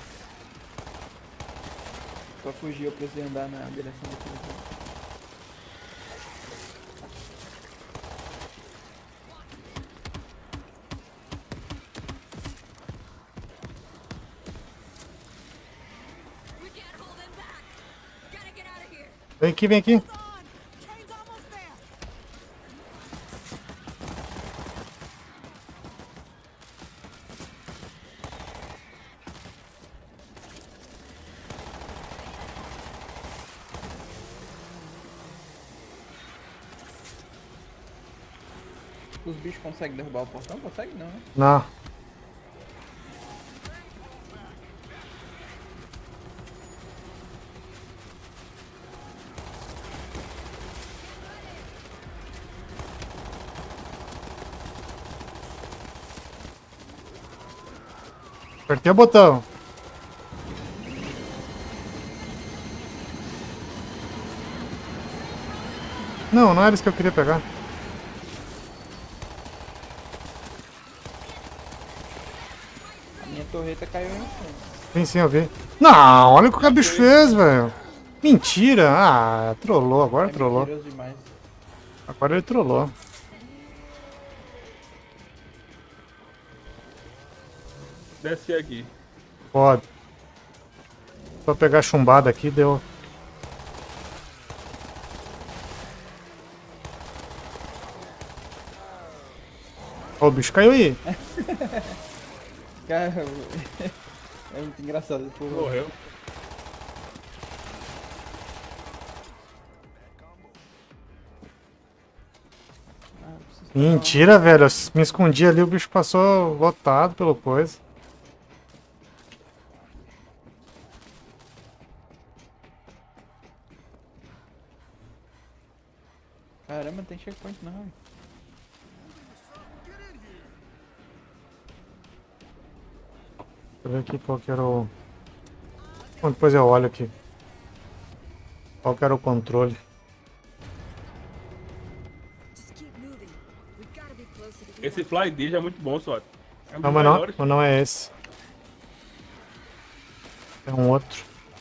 Pra fugir eu precisei andar na direção do tiro. We can't hold him back. Gotta get out of here. Vem aqui, vem aqui. On! Train's almost there! Os bichos conseguem derrubar o portão? Consegue não, né? Não. Apertei o botão. Não, não era isso que eu queria pegar. A minha torreta caiu em cima. Sim, eu vi. Não, olha o que o bicho fez, velho. Mentira. Ah, trollou, agora É trollou. mentiroso demais. Agora ele trollou. Desce aqui. Pode. Só pegar a chumbada aqui, deu. Ó, o bicho caiu aí. Cara, é muito engraçado. Pô. Morreu. Ah, preciso pegar Mentira, velho. Eu me escondi ali, o bicho passou lotado pelo coisa. Caramba, não tem checkpoint não. Deixa eu ver aqui qual que era o... Bom, depois eu olho aqui. Qual que era o controle. be closer to the Esse Fly D já é muito bom, só. É um Não, dos mas não, melhores. mas não é esse. É um outro.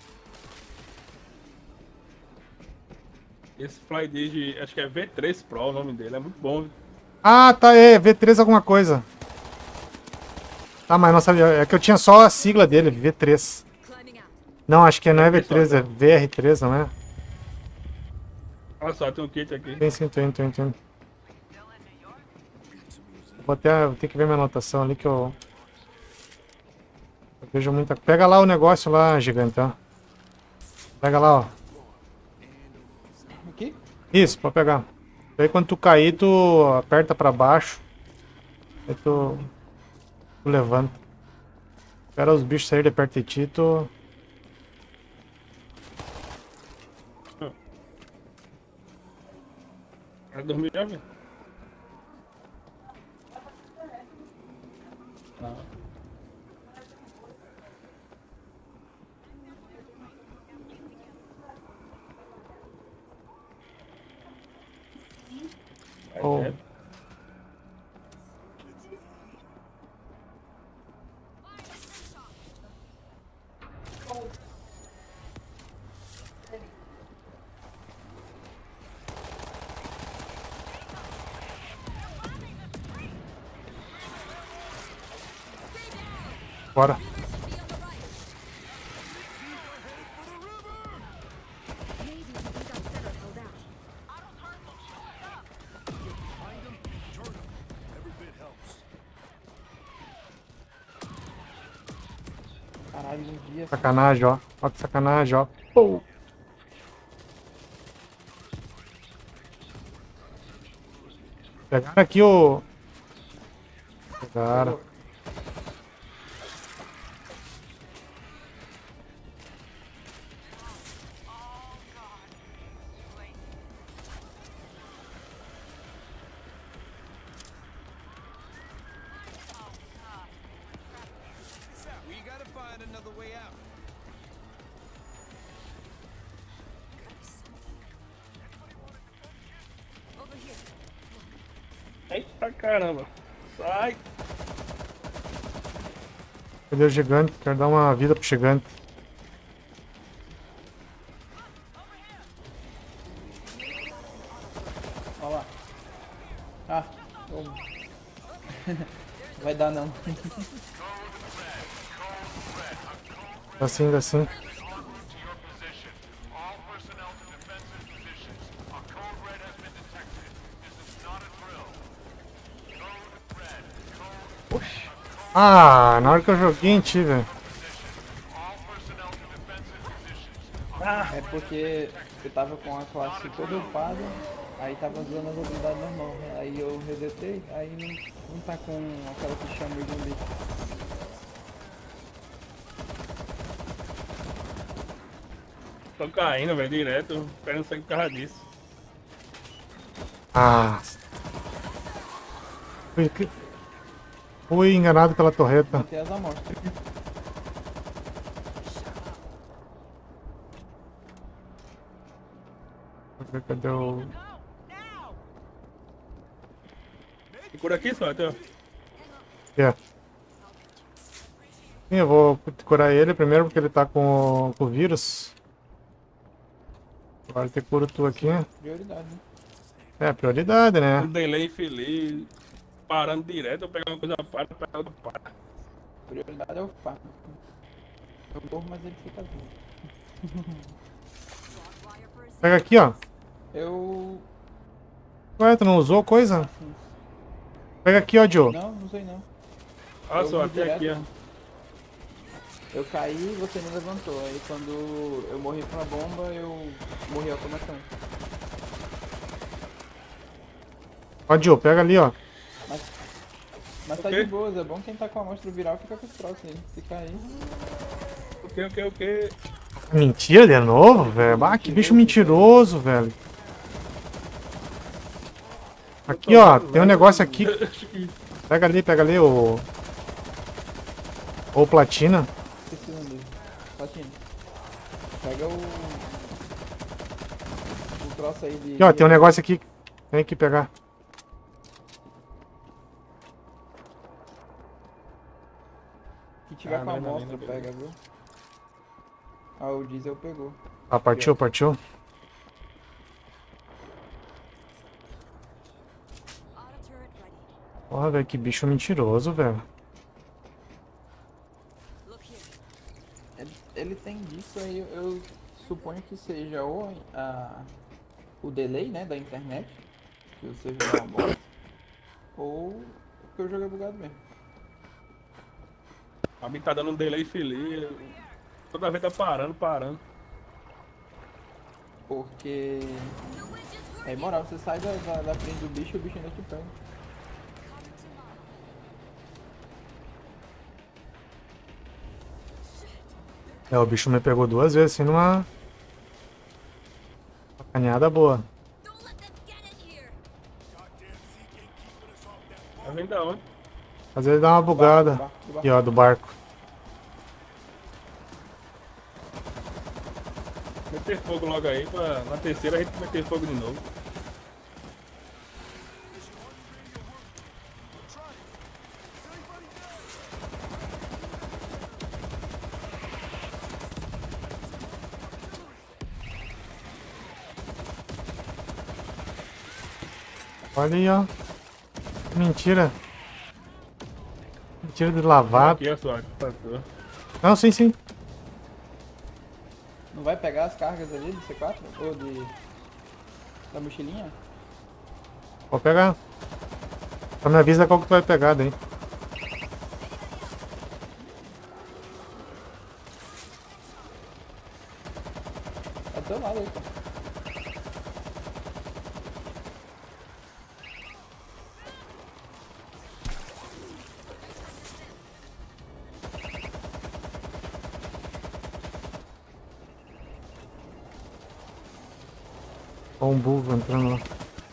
Esse Fly D de, acho que é V3 Pro o nome dele, é muito bom. Ah, tá, é V3 alguma coisa. Ah, mas não sabia. É que eu tinha só a sigla dele, V3. climbing out. Não, acho que não é V3, é VR3, não é? Olha só, tem um kit aqui. Tem sim, tem. Vou ter que ver minha anotação ali que eu vejo muita. Pega lá o negócio lá, gigante, ó. Pega lá, ó. Aqui? Isso, pode pegar. Aí quando tu cair, tu aperta pra baixo. Aí tu levanta. Espera os bichos saírem de perto de ti, tu... Vai dormir já, velho? Oh. É. Bora. Maybe we got Center held out. Caralho, um dia. Sacanagem, ó. Ó que sacanagem, ó. Pô. Pegaram aqui o... Pegaram. We gotta find another way out. Over here. Eita caramba. Sai. Cadê o gigante? Quero dar uma vida pro gigante. Olha lá. Ah, toma. Vai dar não. Dá sim, dá sim. All personnel to defensive positions. A code red has been detected. This is not a drill. Code red. Ah, na hora que eu joguei em ti, velho. All personnel to defensive positions. É porque eu tava com a classe toda upada, aí tava usando as habilidades normal, né? Aí eu resetei, aí não tá com aquela que chama de zumbi. Tô caindo, velho, direto. Pega sangue por causa disso. Ah. Fui enganado pela torreta. Até as amostras. Deixa eu ver cadê o... Segura aqui só, então. É. Sim, eu vou curar ele primeiro porque ele tá com o vírus. Agora te curo tu aqui. Prioridade, né? É, prioridade, né? Um delay feliz. Parando direto, eu pegar uma coisa para outra para. Prioridade é o fato. Eu morro, mas ele fica vivo. Pega aqui, ó. Eu... Ué, tu não usou coisa? Pega aqui, ó, Joe. Não usei não. Olha Eu só, vou até direto. aqui, ó. Eu caí e você me levantou. Aí quando eu morri com a bomba, eu morri automaticamente. Ó, Joe, pega ali, ó. Mas tá Ok. de boas, é bom quem tá com a amostra viral fica com os troços aí. Se cair... Ok. Mentira de novo, velho? Ah, que bicho mentiroso, velho. Aqui, ó, tem um negócio aqui. Pega ali o platina. Esqueci o nome dele. Platina. Pega o troço aí de... Aqui, ó, tem um negócio aqui. Tem que pegar. tiver com a Adrenalina, amostra, pega, viu? Ah, o diesel pegou. Ah, partiu, partiu. Auto turret ready. Porra, velho, que bicho mentiroso, velho. Look here. Ele tem disso aí, eu suponho que seja ou o delay, né, da internet, que você vê uma bosta, ou porque o jogo é bugado mesmo. A mim tá dando um delay feliz. Toda vez tá parando. Porque The witch is é working. imoral, você sai da frente do bicho e o bicho ainda te pega. Come to mama. É, o bicho me pegou 2 vezes, assim, numa caminhada boa. Don't let them get in here. Tá vindo da onde? Às vezes dá uma bugada. Do barco. Aqui, ó, do barco. Meter fogo logo aí, pra na terceira a gente meter fogo de novo. Olha aí, ó. Mentira. Mentira de lavado. Aqui a sua passou. Não, sim, sim. Não vai pegar as cargas ali do C4? Ou da mochilinha? Vou pegar. Só me avisa qual que tu vai pegar daí. Tá do teu lado aí, pô. Ó, um bug entrando lá.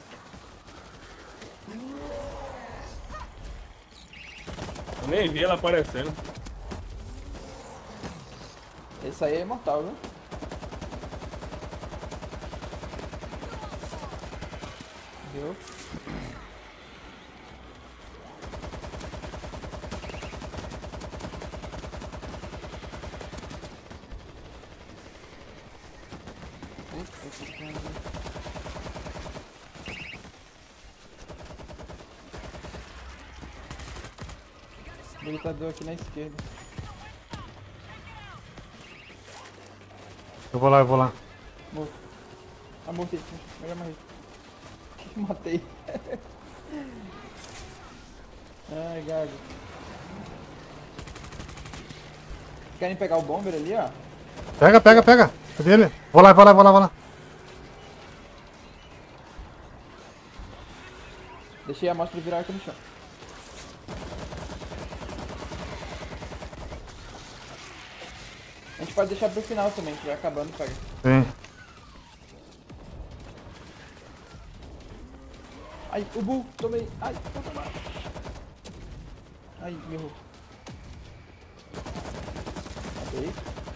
Eu nem vi ela aparecendo. Esse aí é imortal, viu? Viu? Habilitador aqui na esquerda. Eu vou lá, eu vou lá. Morto. Ah, morri. Eu já morri. Matei. Ai, gago. Querem pegar o bomber ali, ó? Pega, pega, pega. Cadê ele? Vou lá, vou lá, vou lá, vou lá. Deixei a amostra virar aqui no chão. A gente pode deixar pro final também, que vai acabando, pega. Vem. Ai, o bull, tomei. Ai, vou tomar. Ai, me errou. Matei.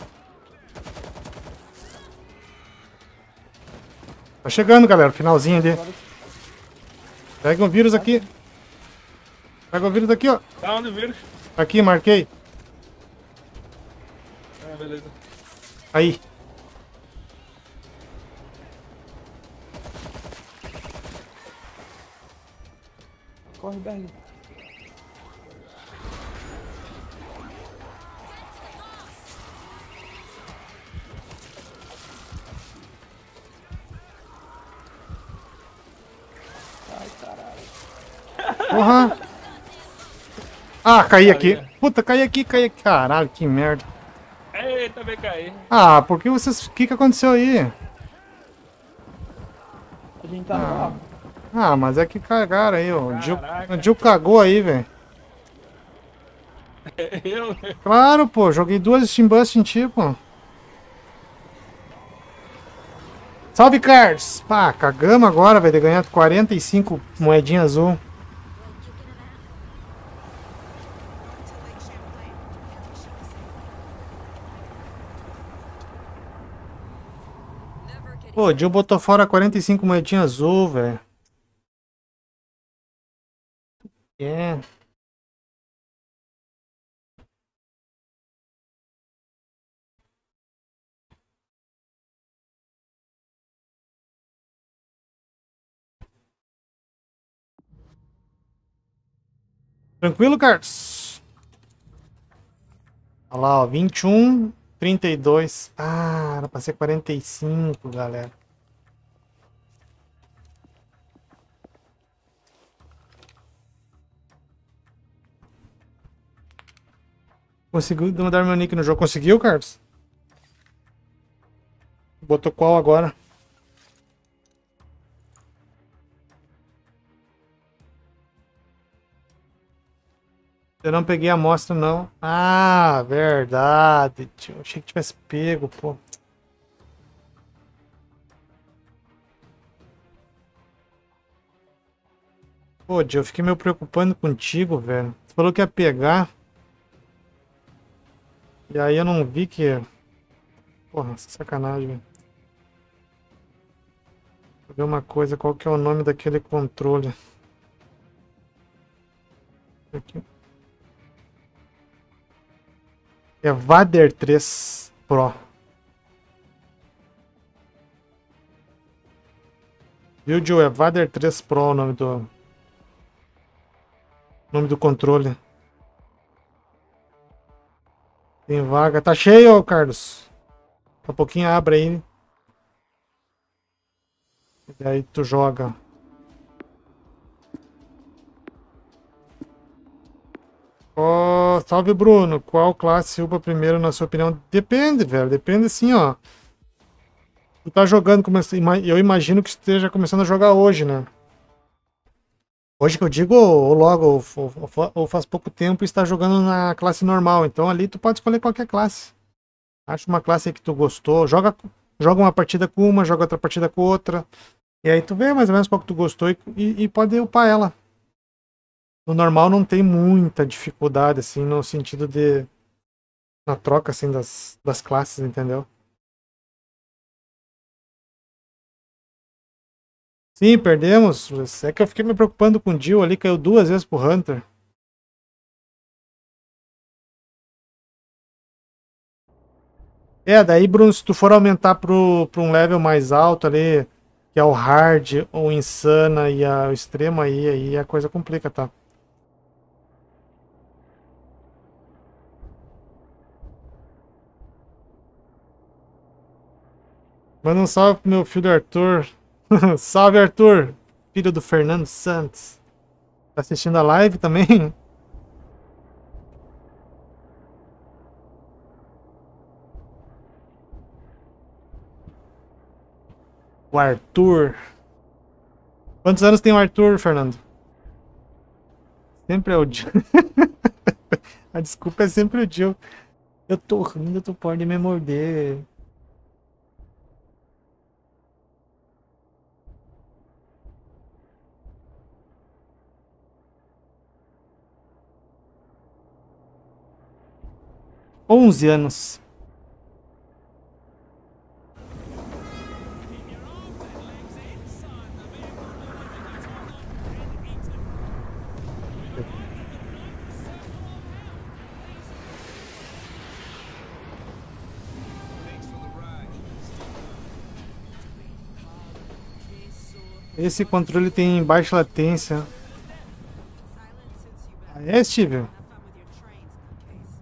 Tá chegando, galera. Finalzinho ali. Agora Pega o vírus aqui. Pega o vírus aqui, ó. Tá onde o vírus? Aqui, marquei. Ah, beleza. Aí. corre, Berg. Ai, caralho. Porra! Ah, caí aqui. Puta, caí aqui, caí aqui. Caralho, que merda. Eita, vem cair. Ah, por que vocês... O que aconteceu aí? A gente tá no mapa. Ah, mas é que cagaram aí, ó. Caraca. O Gil cagou aí, velho. Eu... Claro, pô. Joguei duas Steam Bust em ti, pô. Salve, Cards! Pá, cagamos agora, velho. De ganhar 45 moedinhas azul. Like kicking an apple. To Lake Champlain. Can't we ship this in? Never getting Pô, o Gil botou fora 45 moedinhas azul, velho. É. Tranquilo, Carlos? Olha lá, ó. 21, 32. Ah, era pra ser 45, galera. Conseguiu mudar meu nick no jogo. Conseguiu, Carlos? Botou qual agora? Eu não peguei a amostra, não. Ah, verdade. Tio. Achei que tivesse pego, pô. Pô, Tio, eu fiquei meio preocupando contigo, velho. Você falou que ia pegar. E aí eu não vi que... Porra, sacanagem, velho. Vou ver uma coisa, qual que é o nome daquele controle? Aqui. É Vader 3 Pro. Viu, Joe? É Vader 3 Pro o nome do controle. Tem vaga. Tá cheio, Carlos. Daqui a pouquinho abre aí. E aí tu joga. Ó, salve, Bruno. Qual classe upa primeiro, na sua opinião? Depende, velho. Depende assim, ó. Tu tá jogando, eu imagino que esteja começando a jogar hoje, né? Hoje que eu digo, ou logo, ou faz pouco tempo, está jogando na classe normal. Então ali tu pode escolher qualquer classe. Acha uma classe aí que tu gostou. Joga uma partida com uma, joga outra partida com outra. E aí tu vê mais ou menos qual que tu gostou e pode upar ela. No normal não tem muita dificuldade, assim, no sentido de... Na troca, assim, das classes, entendeu? Sim, perdemos. É que eu fiquei me preocupando com o Jill ali, caiu 2 vezes pro Hunter. É, daí, Bruno, se tu for aumentar pra um level mais alto ali, que é o Hard, o Insana e o Extremo, aí a coisa complica, tá? Manda um salve pro meu filho Arthur. Salve, Arthur! Filho do Fernando Santos. Tá assistindo a live também? O Arthur. Quantos anos tem o Arthur, Fernando? Sempre é o Jill. A desculpa é sempre o Jill. Eu tô rindo, tu pode me morder. Onze anos. Esse controle tem baixa latência. Ah, é, Steve? Have fun with your trains in that case.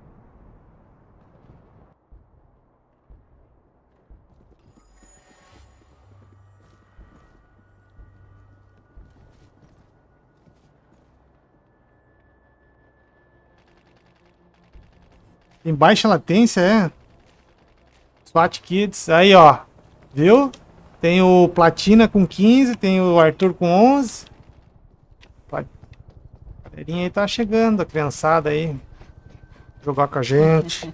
Tem baixa latência, é? SWAT Kids. Aí, ó. Viu? Tem o Platina com 15, tem o Arthur com 11. A galerinha aí tá chegando, a criançada aí. Jogar com a gente.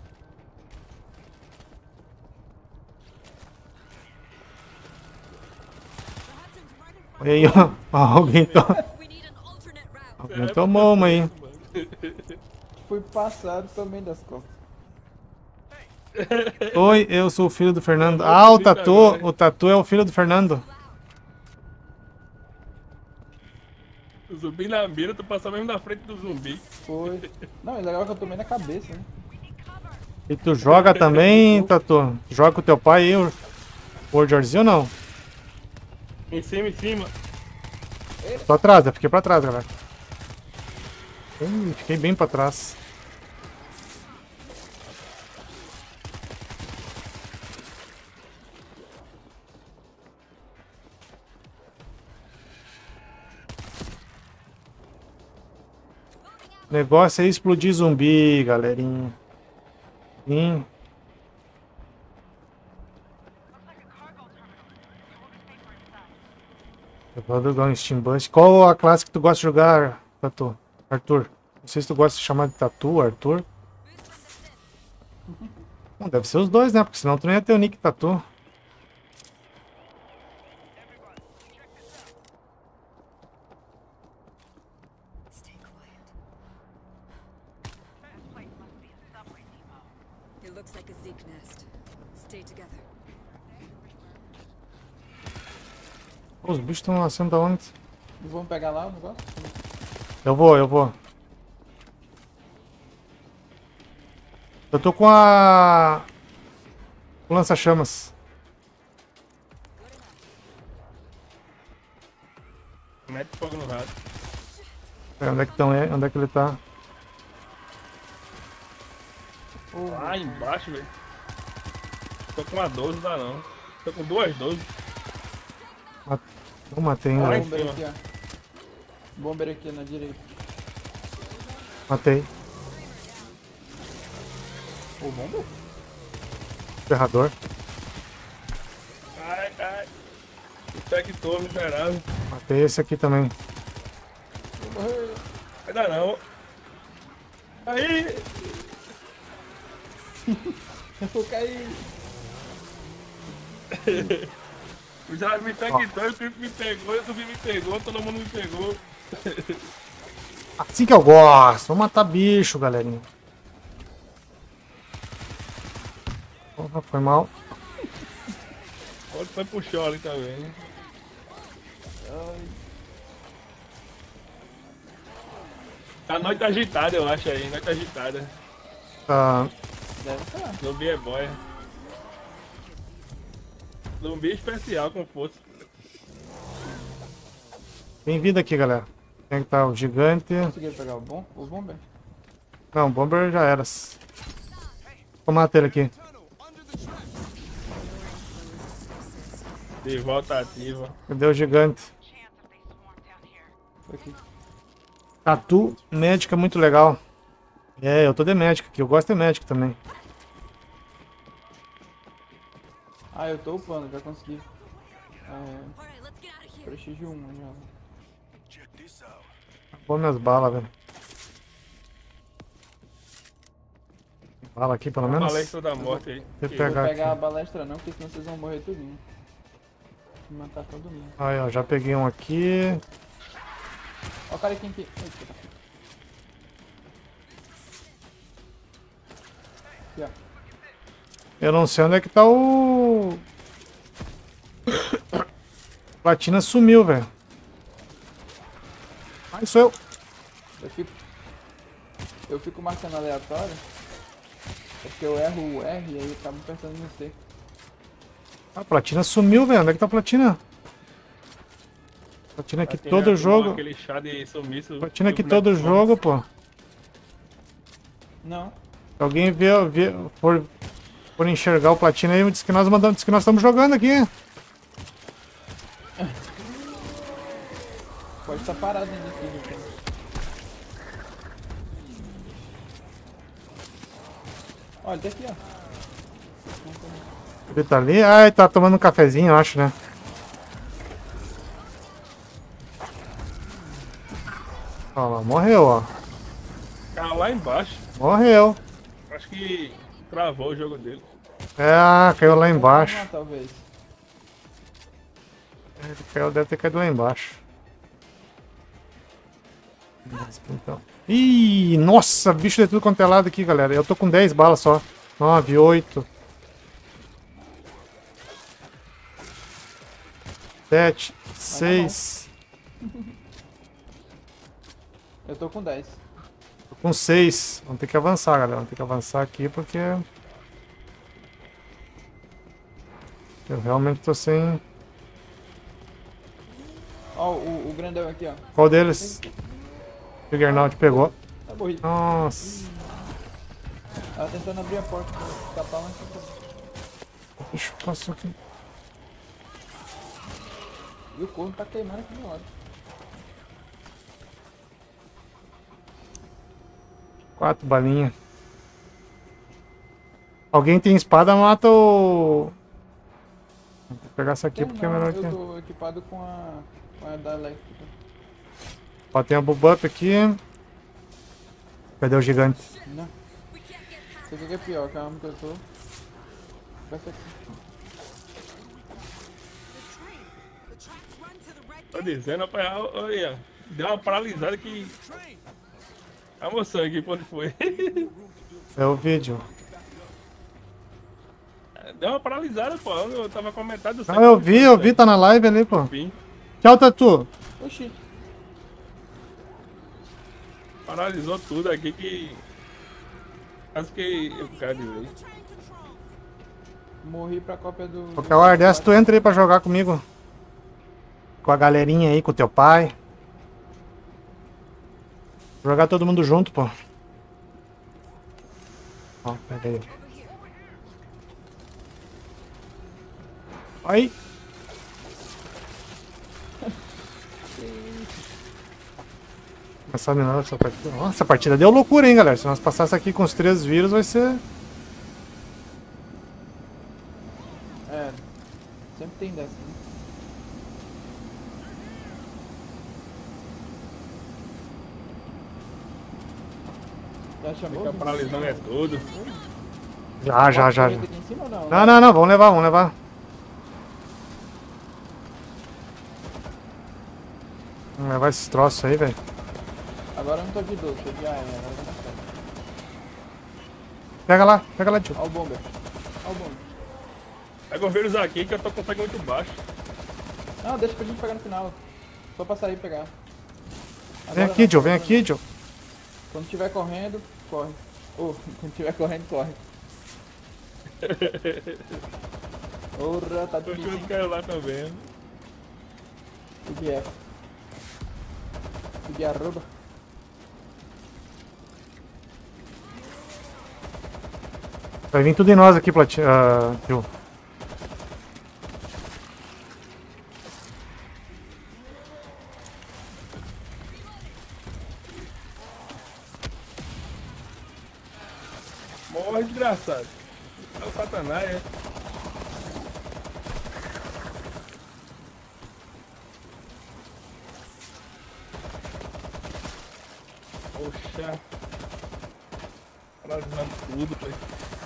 Olha aí, ó. Alguém We need an alternate route. Alguém tomou uma aí. Fui passado também das costas. Oi, eu sou o filho do Fernando. Ah, o Tatu. O Tatu é o filho do Fernando. O zumbi na mira, tu passou mesmo na frente do zumbi. Foi. Não, é legal que eu tomei na cabeça, né? E tu joga também, Tatu? Joga com teu pai e o World Warzinho ou não? Em cima, em cima. Tô atrás, eu fiquei pra trás, galera. Fiquei bem pra trás. O negócio é explodir zumbi, galerinha. Sim. Eu vou jogar um Steam Bust. Qual a classe que tu gosta de jogar, Tatu? Arthur? Não sei se tu gosta de chamar de Tatu, Arthur. Bom, deve ser os dois, né? Porque senão tu não ia ter o nick Tatu. Stay quiet. It looks like a Zeke nest. Stay together. Pô, os bichos estão nascendo da onde? Vamos pegar lá o negócio? Eu vou. Eu tô com a... o lança-chamas. Mete fogo no rato. Onde é que estão? Onde é que ele tá? Lá embaixo, velho. Tô com uma 12, não dá não. Tô com duas 12. Eu matei, Ai. né? Bomber aqui, ó. Bomber aqui na direita. Matei. O bomber? Ferrador. Ai. Infectou, miserável. Matei esse aqui também. Vou morrer. Vai dar não. Aí! Eu vou cair. Já me infectou, o Felipe me pegou, o Zumbi me pegou, todo mundo me pegou. Assim que eu gosto. Vou matar bicho, galerinha. Opa, foi mal. Outro foi pro chão ali também. A noite tá agitada, eu acho aí, noite agitada. Tá. Deve estar. Zumbi é boy. Zumbi especial com força. Bem-vindo aqui, galera. Tem que estar o gigante. Conseguiram pegar o bomber? Não, o Bomber já era. Vou matar ele aqui. De volta ativa. Cadê o gigante? Foi aqui. Tatu médica muito legal. É, eu tô de médica aqui. Eu gosto de médica também. Ah, eu tô upando, já consegui. Alright, let's get out of here. Prestígio 1 já. Check this out. Acabou minhas balas, velho. Bala aqui, pelo menos. Palestra da morte aí. Deixa eu Não vou pegar pegar a aqui. balestra não, porque senão vocês vão morrer tudinho. Vou matar todo mundo. Aí, ó, já peguei um aqui. Ó o cara aqui. Eita. Aqui, ó. Eu não sei onde é que tá o... Platina sumiu, velho. Ai, sou eu. Eu fico marcando aleatório. É porque eu erro o R e aí eu acabo apertando no C. A platina sumiu, velho. Onde é que tá a platina? Platina aqui Tem todo jogo. Aquele chá de sumiço. Platina aqui todo jogo, pô. Não. Se alguém por enxergar o platina aí, diz que nós mandamos, diz que nós estamos jogando aqui. Pode estar parado ainda aqui, gente. Olha, tá aqui, ó. Ele tá ali. Ai, tá tomando um cafezinho, eu acho, né? Ó lá, morreu, ó. Tá lá embaixo. Morreu. Acho que travou o jogo dele. É, caiu lá embaixo. Ah, talvez. Ele caiu, deve ter caído lá embaixo. Então. Ih, nossa, bicho de tudo quanto é lado aqui, galera. Eu tô com 10 balas só. 9, 8. 7, 6. Eu tô com 10. Tô com 6. Vamos ter que avançar, galera. Vamos ter que avançar aqui porque... eu realmente tô sem... Ó, o grandão aqui, ó. Qual deles? O Juggernaut pegou. morri. Nossa. Tava tentando abrir a porta pra escapar, mas não consegui. O bicho passou aqui. E o corvo tá queimando aqui do meu lado. 4 balinhas. Alguém tem espada, mata o... Vou pegar essa aqui Tem porque é não, melhor eu que... tô equipado com a da elétrica. Ó, tem a bubup aqui. Cadê o gigante? Não. Isso aqui que é pior, que a arma que eu tô. Essa aqui. Tô dizendo, rapaz, olha, deu uma paralisada que... A moção aqui, pra onde foi? É o vídeo. Deu uma paralisada, pô, eu tava comentando... Ah, eu vi, tá na live ali, pô. Enfim, Tchau, Tatu. Oxi. paralisou tudo aqui que... Quase que eu caio de vez. Morri pra cópia do. Qualquer hora dessa, tu entra aí pra jogar comigo. Com a galerinha aí, com o teu pai. Jogar todo mundo junto, pô. Ó, pega aí. Aí. Começar a minar essa partida. Nossa, essa partida deu loucura, hein, galera. Se nós passarmos aqui com os 3 vírus, vai ser... É. Sempre tem dessa, né? Já chamou? Fica paralisando é tudo. Já. Aqui em cima ou não? Não, vamos levar. Vamos levar esses troços aí, velho. Agora eu não tô de doce, eu já era. Agora eu não sei. Pega lá, tio. Olha o bomber. Olha o bomber. Pega o vírus aqui que eu tô com sangue muito baixo. Não, deixa pra gente pegar no final. Só pra sair e pegar. Vem Agora aqui, não, Joe, vem agora aqui, não. Joe. Quando tiver correndo, corre. Quando tiver correndo, corre. Porra, tá O difícil. chute caiu lá também. O que é? O que é arroba? Vai vir tudo em nós aqui, Joe. Morre, desgraçado. É o Satanás, é. Poxa. Paralisando tudo, pai.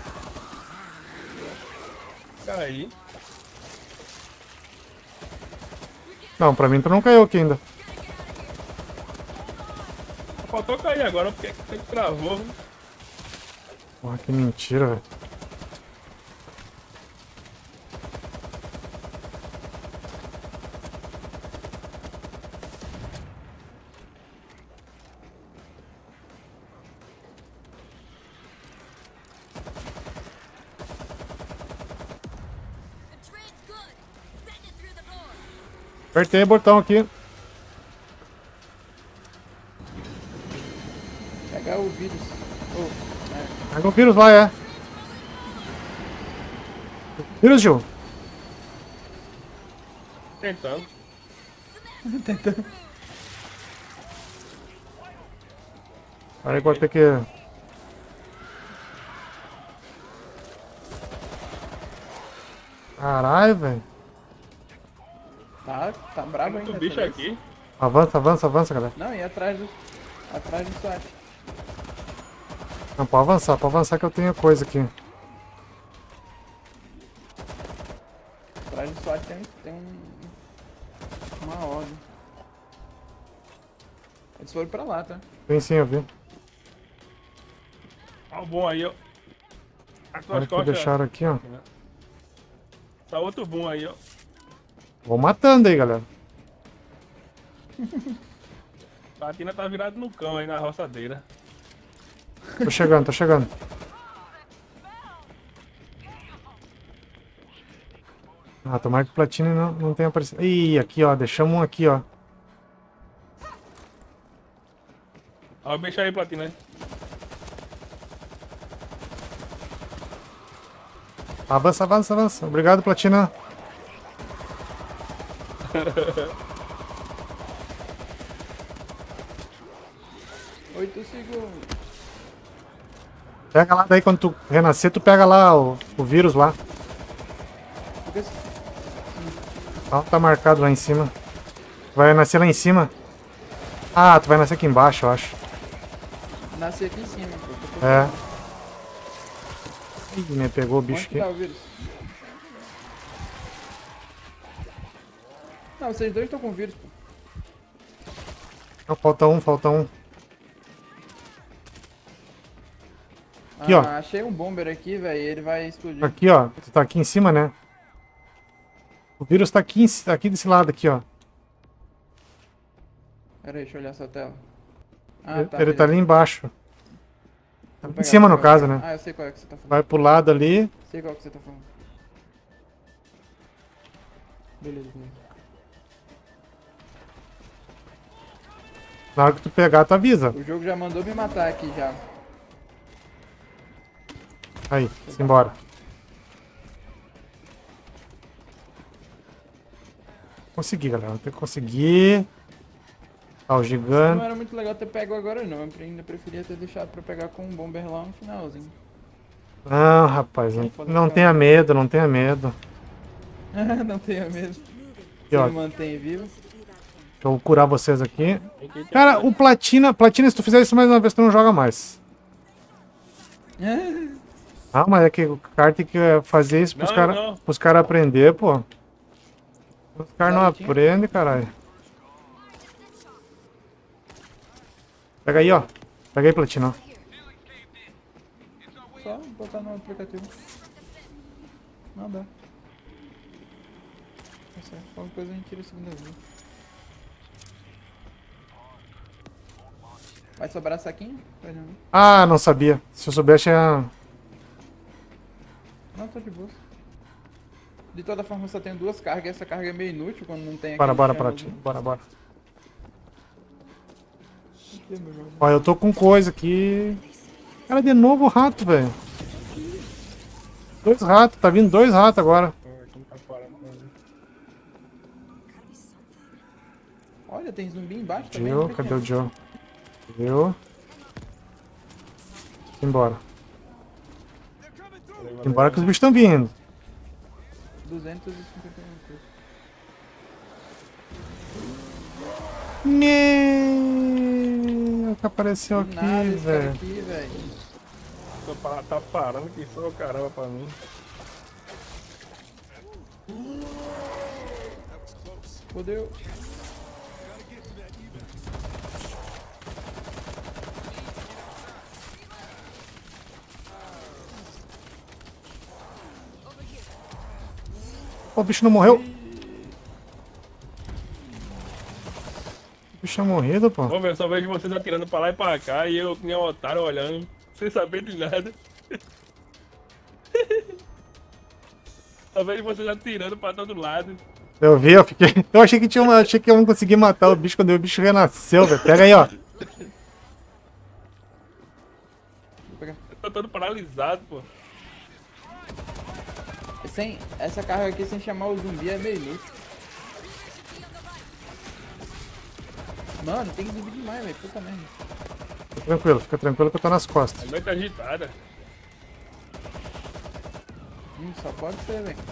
Caí. Não, pra mim tu não caiu aqui ainda. Faltou cair agora porque você travou. Porra, que mentira, velho. The trade's good. Send it through the door. Apertei o botão aqui. Pegar o vírus. Pega o vírus lá, é. Vírus, Gil. Tentando. Aí vou ter que... Caralho, velho. Tá brabo Muito ainda. bicho essa aqui. Avança, galera. Não, e atrás do SWAT. Não, pode avançar que eu tenho coisa aqui. Atrás do SWAT tem uma ordem. Eles foram pra lá, tá? Tem sim, eu vi. Olha o bom aí, ó. As Olha tuas que costas. deixaram aqui, ó. Tá outro bom aí, ó. Vou matando aí, galera. Platina tá virado no cão aí na roçadeira. Tô chegando. Ah, tomara que o Platine não tenha aparecido. Ih, aqui, ó. Deixamos um aqui, ó. Ó, o bicho aí, platina. Avança, avança, avança. Obrigado, Platina. 8 segundos. Pega lá, daí quando tu renascer, tu pega lá o vírus lá. Porque se- Ó, tá marcado lá em cima. Vai nascer lá em cima. Ah, tu vai nascer aqui embaixo, eu acho. nascer aqui em cima, pô. É. Ih, me pegou o bicho Onde que aqui. tá o vírus? Não, vocês dois estão com vírus, pô. Não, falta um, falta um. Aqui, ó. Achei um bomber aqui, velho. Ele vai explodir. Aqui, ó. Tu tá aqui em cima, né? O vírus tá aqui, aqui desse lado, aqui, ó. Pera aí, deixa eu olhar essa tela. Ele tá ali embaixo. Vou Em pegar, cima, vou no pegar. caso, né? Ah, eu sei qual é que você tá falando. Vai pro lado ali. Sei qual que você tá falando. Beleza, beleza. Na hora que tu pegar, tu avisa. O jogo já mandou me matar aqui já. Aí, simbora. Consegui, galera. Tem que conseguir. Tá o Não gigante. era muito legal ter pego agora não. Eu ainda preferia ter deixado pra pegar com um bomber lá no finalzinho. Não, rapaz. Não tenha medo, não tenha medo. Não tenha medo. Aqui, ó. Se mantém vivo. Deixa eu curar vocês aqui. Cara, o Platina, se tu fizer isso mais uma vez, tu não joga mais. Ah, mas é que o cara tem que fazer isso pros Não, caras não. cara aprender, pô. Os caras não Garotinho. aprendem, caralho. Pega aí, ó. Pega aí, Platina. Só botar no aplicativo. Não dá. Tá certo. Qualquer coisa a gente tira a segunda vez. Vai sobrar saquinho? Vai não. Ah, não sabia. Se eu soubesse, tinha... Não, tô de boa. De toda forma, eu só tenho duas cargas. Essa carga é meio inútil quando não tem Bora, aquele bora, channelzinho. Platina. Bora, bora. Aqui, meu jogo. Ó, eu tô com coisa aqui. Cara, de novo o rato, velho. 2 ratos. Tá vindo 2 ratos agora. Olha, tem zumbi embaixo também. Joe, cadê o Joe? Viu? Embora. Embora que os bichos estão vindo. 251 coisas. Meu, que apareceu Do nada aqui, esse cara velho. aqui, velho. Tá parando aqui só o caramba pra mim. Fodeu. Pô, o bicho não morreu. O bicho tinha morrido, pô. Vamos ver, eu só vejo vocês atirando pra lá e pra cá e eu que nem um otário olhando, sem saber de nada. Só vejo vocês atirando pra todo lado. Eu vi, eu fiquei. Eu achei que tinha uma. Achei que eu não conseguia matar o bicho quando o bicho renasceu, velho. Pega aí, ó. Vou pegar. Eu tô todo paralisado, pô. Essa carga aqui sem chamar o zumbi é meio inútil. Mano, tem zumbi demais, velho. Puta merda. Fica tranquilo que eu tô nas costas. É muito agitada. Só pode ser, velho.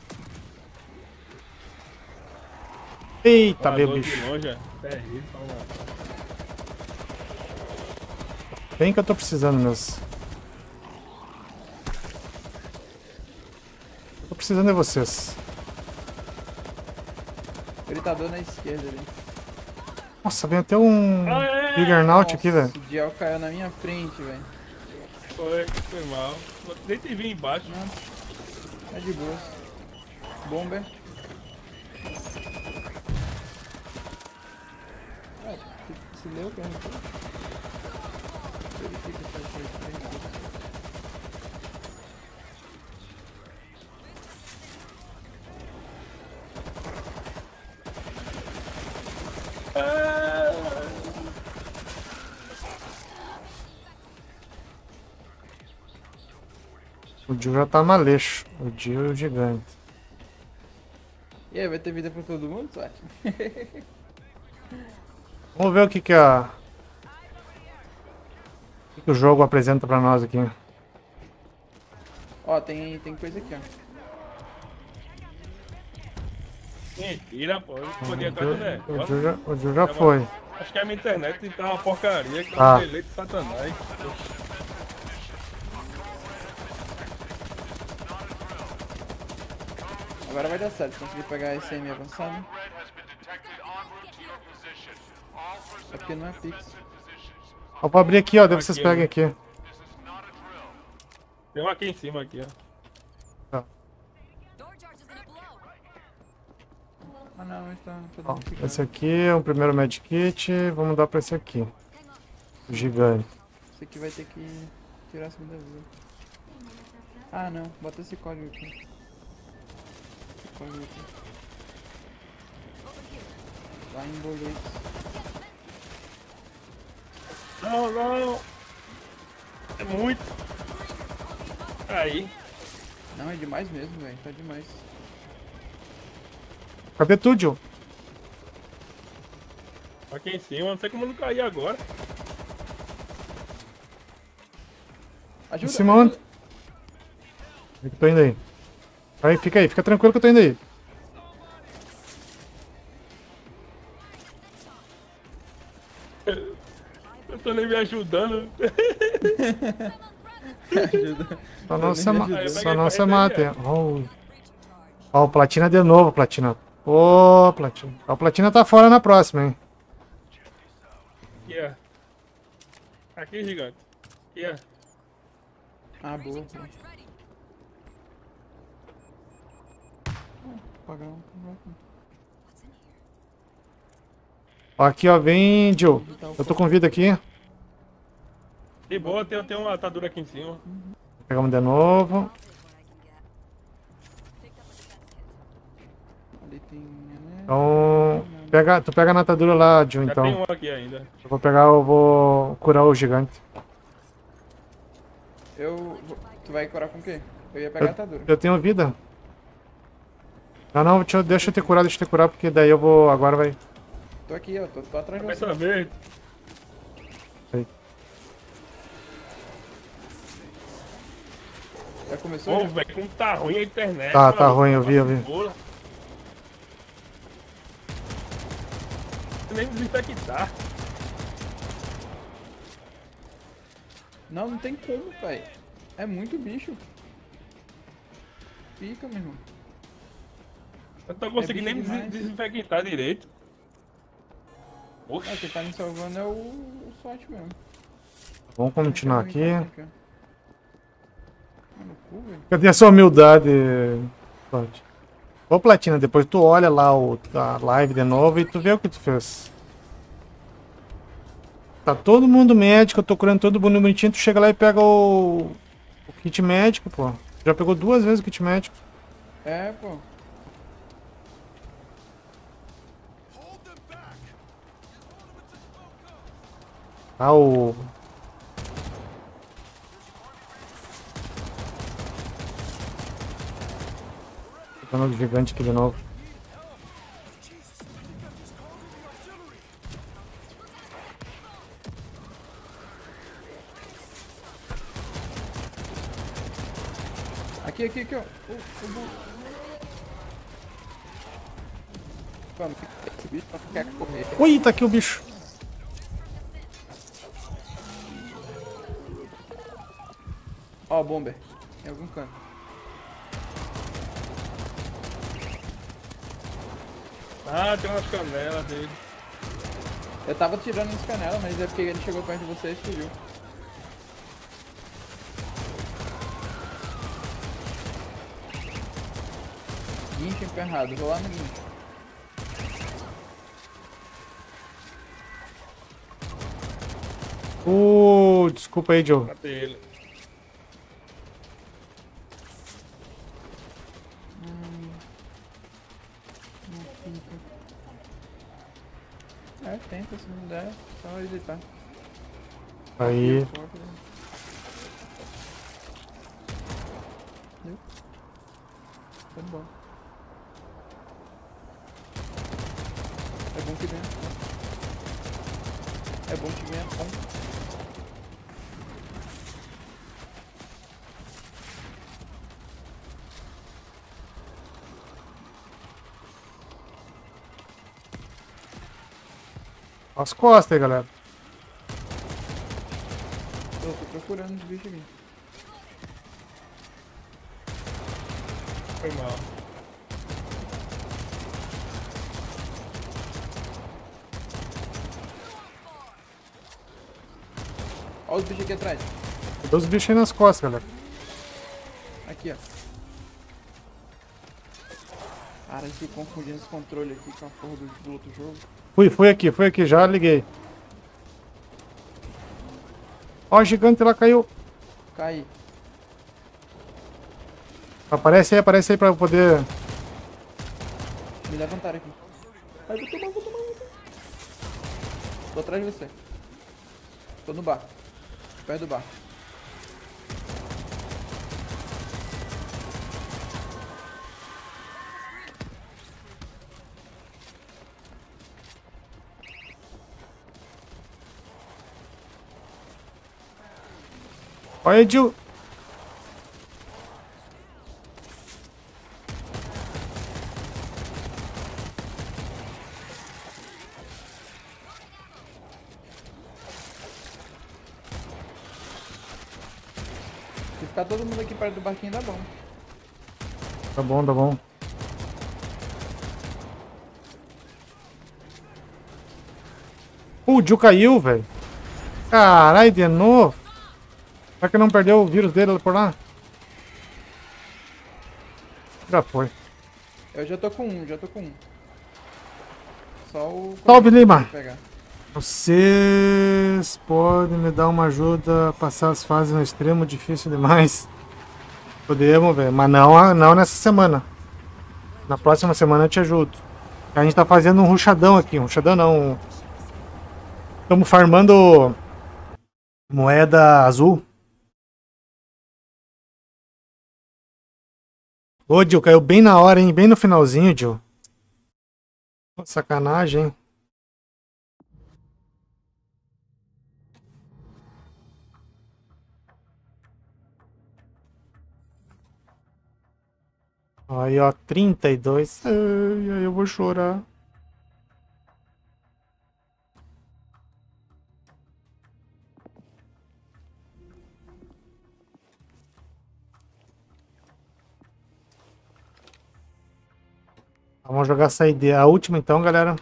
Eita, meu Voador de bicho. longe, é terrível, mano. Bem que eu tô precisando mesmo. Tô precisando de vocês. Gritador na esquerda ali. Nossa, vem até um Juggernaut aqui, velho. O Diel caiu na minha frente, velho. Foi mal. Nem te vi embaixo. É de boa. Bomber. Se leu o que eu não sei. Verifica se foi frente. O Jill já tá maleixo. O Jill é o gigante. E aí, vai ter vida pra todo mundo, Swat? Vamos ver o que o jogo apresenta pra nós aqui. Ó, tem coisa aqui, ó. Mentira, pô. Eu podia atrás do negócio. O Jill já foi. Acho que a minha internet tá uma porcaria. Que Ah. é um delay de satanás. Agora vai dar certo, consegui pegar esse M avançado. É porque não é Pix. Ó, pra abrir aqui, ó. Deve vocês peguem aqui. Tem um aqui em cima, aqui, ó. Door charge is gonna blow. Ah não, mas tá Ó, dando ficar. esse aqui é o primeiro medkit. Vamos dar pra esse aqui. O gigante. Esse aqui vai ter que tirar a segunda vida. Ah não, bota esse código aqui. Esse código aqui. Lá em boletos. Não, não. É muito. Aí. Não, é demais mesmo, velho. Tá demais. Cadê tu, Jill? Aqui em cima. Não sei como não cair agora. Ajuda! Em cima onde? Eu tô indo aí. Aí, fica tranquilo que eu tô indo aí. Eu tô nem me ajudando. Ajuda. Só não se, ajudou. só não se mata. Ó, o Platina de novo, Platina. Ô, Platina. Ó, o Platina tá fora na próxima, hein? Aqui, ó. Aqui, gigante. Aqui, ó. Ah, boa. Boa. Pagar um. Ó, aqui, ó, vem, Jill. Eu tô com vida aqui. De boa, tem uma atadura aqui em cima. Pegamos de novo. Ali tem. Né? Então, tu pega a natadura lá, Jill, Já tem então. um aqui ainda. Eu vou curar o gigante. Tu vai curar com o quê? Eu ia pegar a atadura. Eu tenho vida. Não, deixa eu te curar, porque daí eu vou, agora vai. Tô aqui, ó. Tô atrás de você. Dessa vez. Aí. Já começou? Ô, já? velho, como tá ruim a internet. Tá maluco. ruim, eu vi. Pula. Nem desinfectar. Não tem como, velho. É muito bicho. Fica, meu irmão. Eu não tô conseguindo bicho nem demais. desinfectar direito. Ah, Oxi. quem tá me salvando é o SWAT mesmo. Vamos continuar aqui. Ah, no cu, velho. Cadê a sua humildade, Plat? Ô, Platina, depois tu olha lá a live de novo e tu vê o que tu fez. Tá todo mundo médico, eu tô curando todo mundo bonitinho, tu chega lá e pega o kit médico, pô. Já pegou 2 vezes o kit médico. É, pô. Ah, o... Ficando gigante aqui de novo. Aqui, ó. Vamos, esse bicho quer correr. Ui, tá aqui o bicho. Ó, o bomber. Em algum canto. Ah, tem umas canelas dele. Eu tava tirando nas canelas, mas é porque ele chegou perto de você e fugiu. Guincho emperrado, vou lá no guincho. Desculpa aí, Joe. Matei ele. É, tenta, se não der, só editar. Aí. Viu? Foi bom. É bom que ganha ponto. É bom que ganha ponto. As costas aí, galera. Tô procurando os bichos aqui. Foi mal. Olha os bichos aqui atrás. Tem 2 bichos aí nas costas, galera. Aqui, ó. Cara, eu fico confundindo esse controle aqui com a porra do outro jogo. Fui aqui, já liguei. Ó, o gigante lá caiu. Cai. Aparece aí pra eu poder... Me levantaram aqui. Ai, vou tomar. Tô atrás de você. Tô no bar. Perto do bar. Olha, Edil. Se ficar todo mundo aqui perto do barquinho, dá bom. Tá bom, tá bom. O Jill caiu, velho. Caralho, de novo. Será que não perdeu o vírus dele por lá? Já foi. Eu já tô com um. Só o... Salve, Lima. Vou pegar. Vocês podem me dar uma ajuda a passar as fases no extremo difícil demais? Podemos, velho. Mas não nessa semana. Na próxima semana eu te ajudo. A gente tá fazendo um rushadão aqui. Um rushadão não. Estamos farmando moeda azul. Ô, Jill, caiu bem na hora, hein? Bem no finalzinho, Jill. Sacanagem, hein? Aí, ó, 32. Ai, ai, eu vou chorar. Vamos jogar essa ideia. A última então, galera.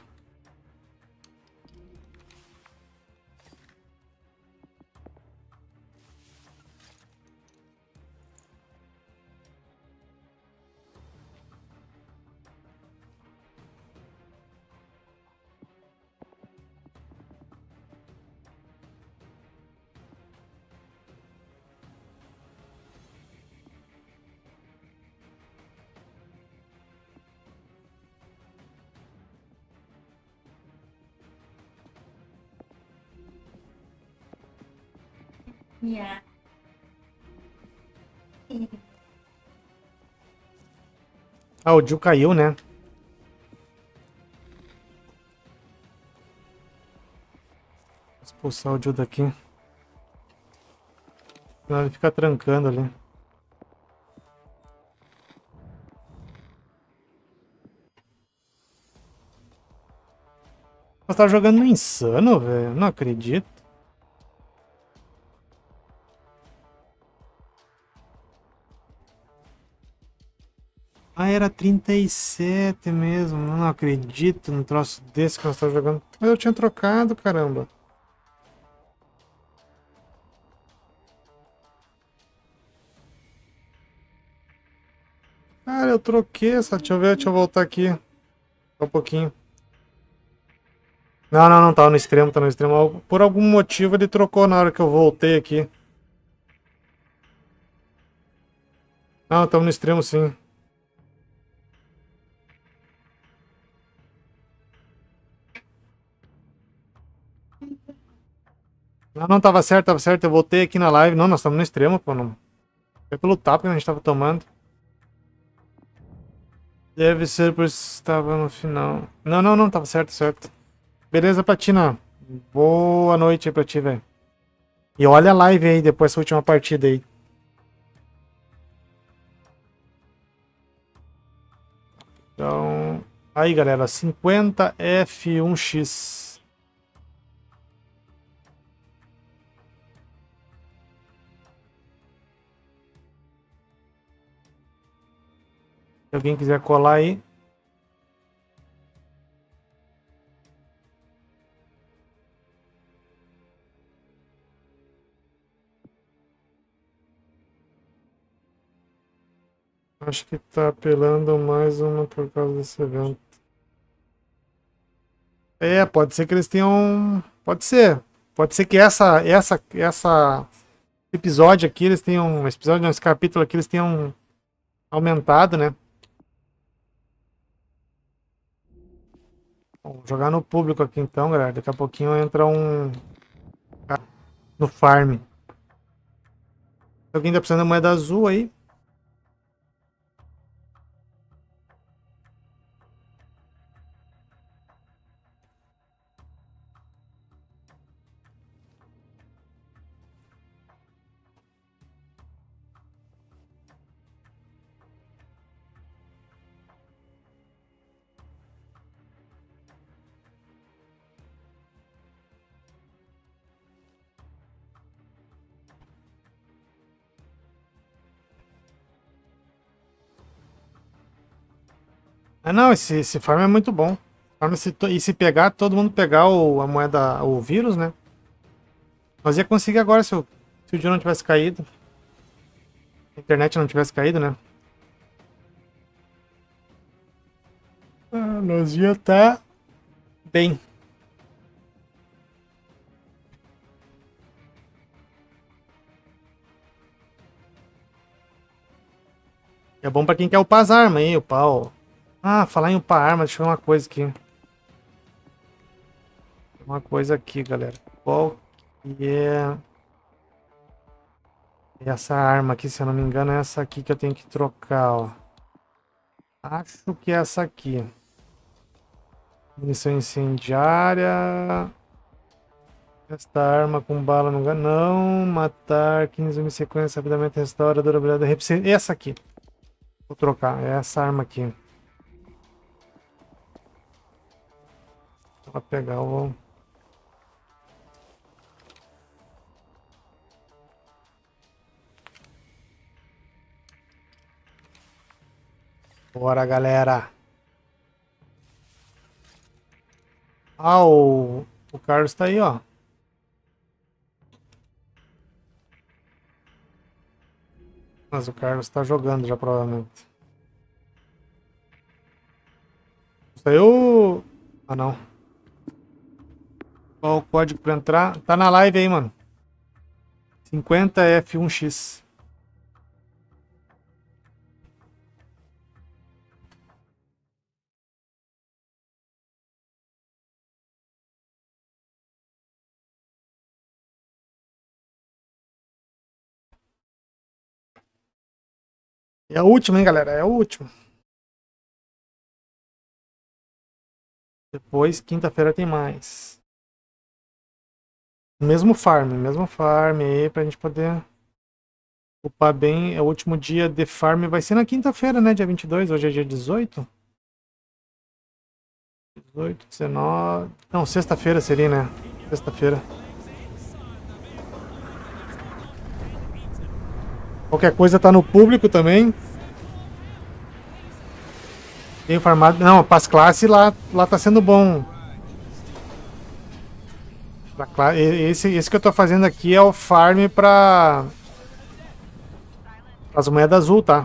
Yeah. Ah, o Jill caiu, né? Vou expulsar o Jill daqui. Senão ele fica trancando ali. Você tá jogando no insano, velho? Não acredito. Ah, era 37 mesmo. Não acredito num troço desse que nós estamos jogando. Mas eu tinha trocado, caramba. Cara, eu troquei essa. Deixa eu ver, deixa eu voltar aqui. Só um pouquinho. Não, tá no extremo, tá no extremo. Por algum motivo ele trocou na hora que eu voltei aqui. Não, estamos no extremo sim. Não, tava certo, eu voltei aqui na live. Não, nós estamos no extremo, pô. Não. É pelo tapa que a gente tava tomando. Deve ser por isso que estava no final. Não, não, não, tava certo, certo. Beleza, Platina. Boa noite aí pra ti, velho. E olha a live aí, depois dessa última partida aí. Então, aí galera, 50 F1X. Se alguém quiser colar aí. Acho que tá apelando mais uma por causa desse evento. É, pode ser que eles tenham. Pode ser. Pode ser que esse episódio aqui, eles tenham. Esse episódio, não, esse capítulo aqui, eles tenham aumentado, né? Vamos jogar no público aqui então, galera. Daqui a pouquinho entra um. No farm. Alguém tá precisando da moeda azul aí? Ah, não, esse farm é muito bom. E se pegar, todo mundo pegar a moeda, o vírus, né? Nós ia conseguir agora se o dia não tivesse caído. A internet não tivesse caído, né? Ah, nós ia estar bem. É bom pra quem quer upar as armas aí, upar o... Ah, falar em upar arma, deixa eu ver uma coisa aqui. Uma coisa aqui, galera. Qual que é... Essa arma aqui, se eu não me engano, é essa aqui que eu tenho que trocar, ó. Acho que é essa aqui. Munição incendiária. Esta arma com bala no não. Matar 15 em sequência, rapidamente restaura a durabilidade da repicência. Essa aqui. Vou trocar. É essa arma aqui. Vou pegar o... Bora, galera. Ah, o Carlos tá aí, ó. Mas o Carlos tá jogando já, provavelmente. Saiu... Ah, não. Qual o código pra entrar? Tá na live aí, mano. 50 F1X. É a última, hein, galera? É a última. Depois, quinta-feira tem mais. Mesmo farm aí pra gente poder upar bem. É o último dia de farm, vai ser na quinta-feira, né? Dia 22, hoje é dia 18. 18, 19... Não, sexta-feira seria, né? Sexta-feira. Qualquer coisa tá no público também. Tenho farmado... Não, para as classes lá tá sendo bom. Esse que eu tô fazendo aqui é o farm para as moedas azul, tá?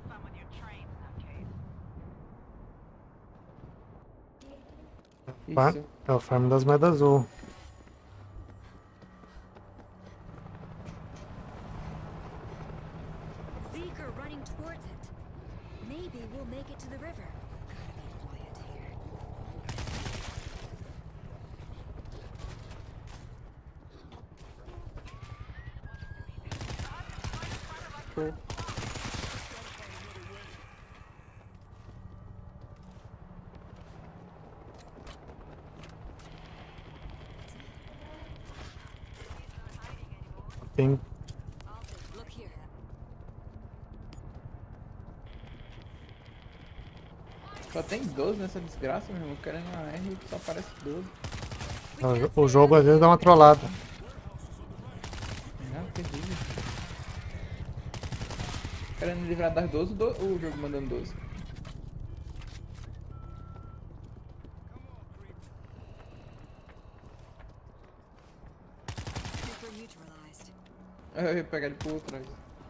Isso. É o farm das moedas azul. Zeke are running towards it. Maybe we'll make it to the river. Gotta be quiet here. Show. tem. Look here. Só tem 12 nessa desgraça, meu irmão. Querendo uma R só aparece 12. O jogo às vezes dá uma trollada. Não, terrível. Querendo livrar das 12, o jogo mandando 12. Creeper neutralized. Eu ia pegar ele por trás.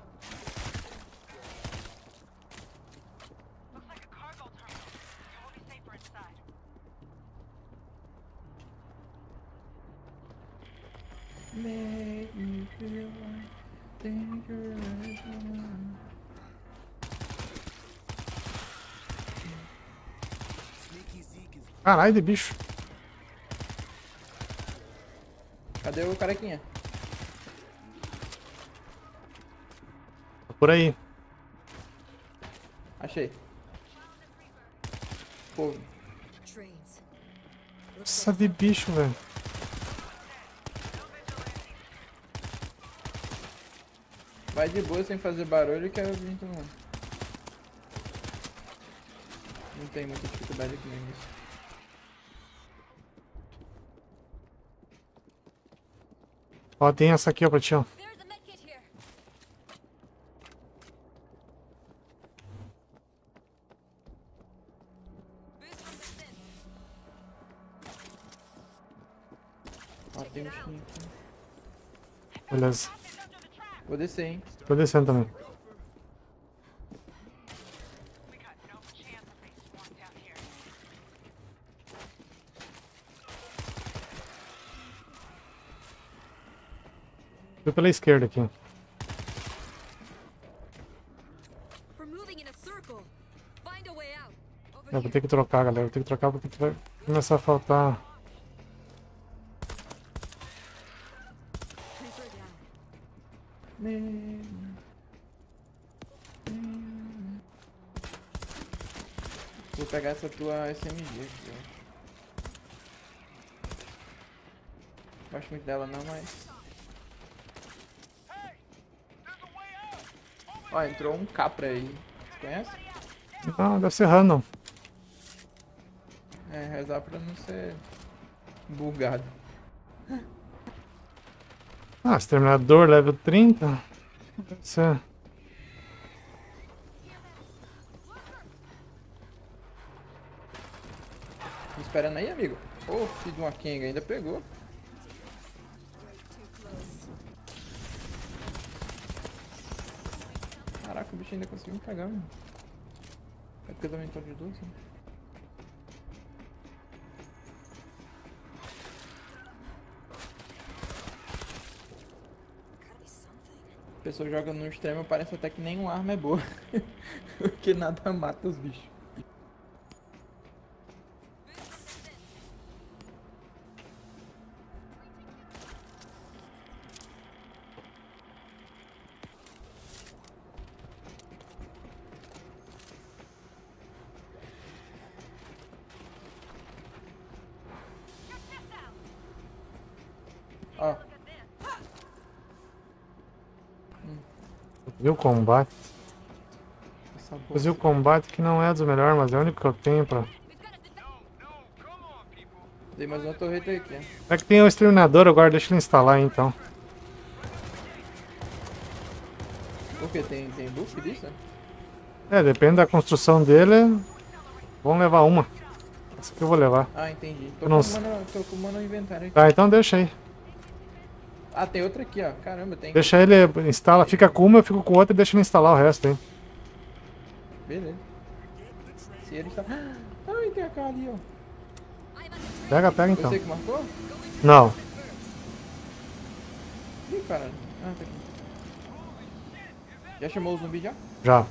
Looks like a cargo terminal. You will be safer inside. Make me feel like dangerous. Caralho de bicho. Cadê o carequinha? Tá por aí. Achei. Pô, Trains. Nossa de bicho, velho. vai de boa sem fazer barulho que eu vim tomando. Não tem muita dificuldade aqui no início. Ó, tem essa aqui, ó, pra ti, ó. There's a medkit here. Boost from within. Ó, tem um bichinho aqui. Beleza. Vou descer, hein. Tô descendo também. We got no chance if they swarm down here. Fui pela esquerda aqui. We're moving in a circle. Find a way out. Over Eu vou here. ter que trocar, galera. Vou ter que trocar porque vai começar a faltar. Creeper down. Vou pegar essa tua SMG aqui, ó. Gosto muito dela não, mas... Ó, entrou um Capra aí. Você conhece? Não, deve ser random. É, rezar pra não ser bugado. Ah, exterminador level 30. Deve ser. Me esperando aí, amigo. Ô, filho de uma Kenga, ainda pegou. Caraca, o bicho ainda conseguiu me pegar, mano. É porque eu também tô de 12, né? Gotta be something. A pessoa joga no extremo, parece até que nenhuma arma é boa. Porque nada mata os bichos. Ó, Viu o combate? essa boa. Fuzil combate que não é dos melhores, mas é o único que eu tenho pra. Tem mais uma torreta aqui, ó. É que tem o exterminador agora, deixa ele instalar aí, então. Por que? Tem buff disso? É, depende da construção dele. Vamos levar uma. Essa que eu vou levar. Ah, entendi. Eu não Tô com uma no inventário aqui. Tá, então deixa aí. Ah, tem outra aqui, ó. Caramba, tem. Deixa ele, instala, fica com uma, eu fico com outra e deixa ele instalar o resto aí. Beleza. Se ele está... Ai, tem a cara ali, ó. Pega, pega então. Você que marcou? Não. Ih, caralho. Ah, tá aqui. Já chamou o zumbi já? Já.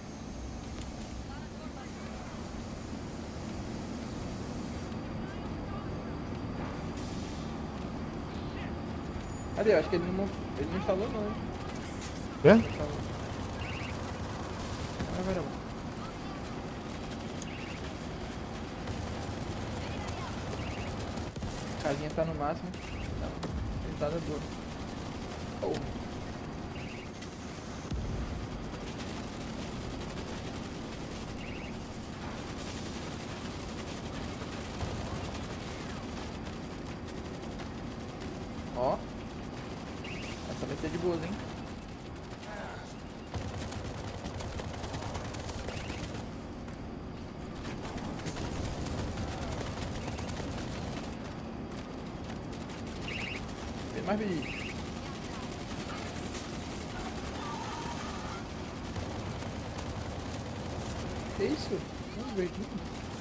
Cadê? Eu acho que ele não instalou não, hein? Quê? Instalou. Ah, vai, não. A casinha tá no máximo. Tá. Sentada boa. Oh. Essa vai ser de boas, hein? Tem mais bicho. Que isso? Vamos ver aqui.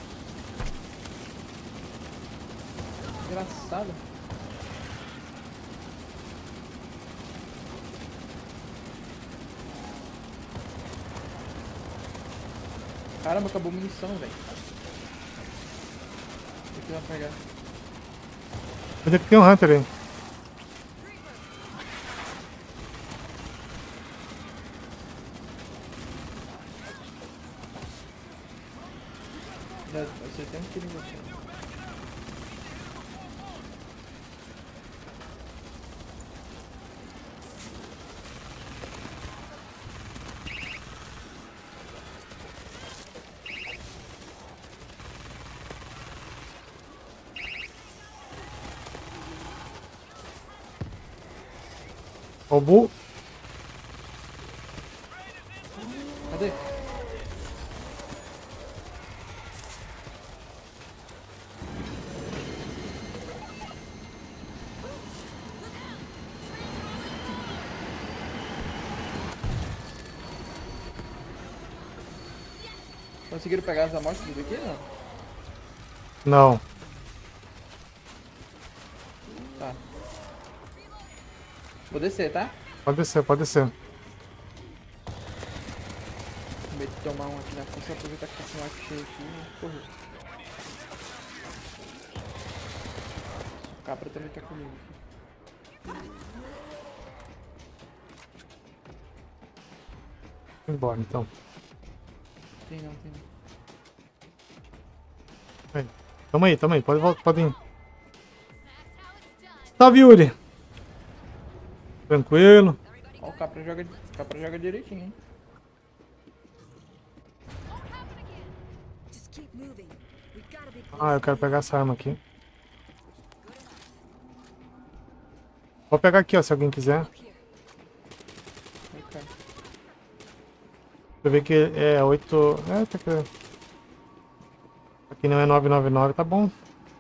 Engraçado. Caramba, acabou a munição, velho. O que vai pegar? Cuidado que tem um Hunter aí. Você tem um tiro em você. Ó o Bull. Cadê? Conseguiram pegar as amostras daqui, não? Não. Tá. Vou descer, tá? Pode descer, pode descer. Com medo de tomar um aqui na frente, só aproveitar que tá com um arco cheio aqui e correr. O Capra também tá comigo. Vou embora então. Tem não, tem não. Aí. Tamo aí, pode voltar, pode ir. Salve, Yuri! Tranquilo. Ó, o Capra joga direitinho, hein? Just keep moving. We've gotta be Ah, eu quero pegar essa arma aqui. Vou pegar aqui, ó, se alguém quiser. Ok. Eu ver que é 8... É, tá aqui. Aqui não é 999, tá bom.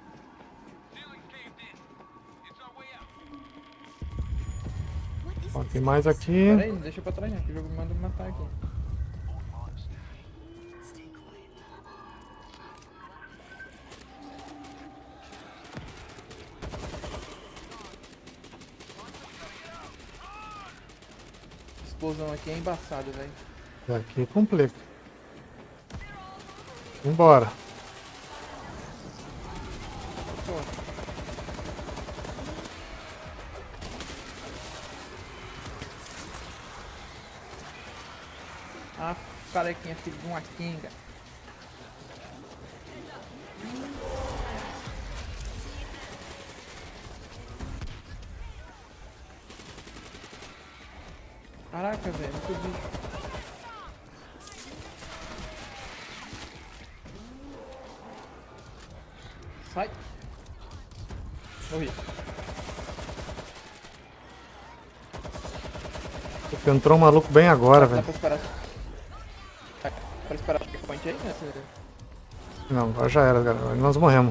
What is Ó, this? tem mais aqui. Pera aí, não deixa pra trás não, que o jogo me manda me matar aqui. Stay quiet. Explosão aqui é embaçada, velho. Aqui complica. Vambora. Pô. Ah, carequinha, filho de uma kinga. Caraca, velho, muito bicho. Sai. Morri. Entrou um maluco bem agora, Dá velho. pra esperar. Pra esperar o checkpoint aí, né? Não, agora já era, galera. Nós morremos.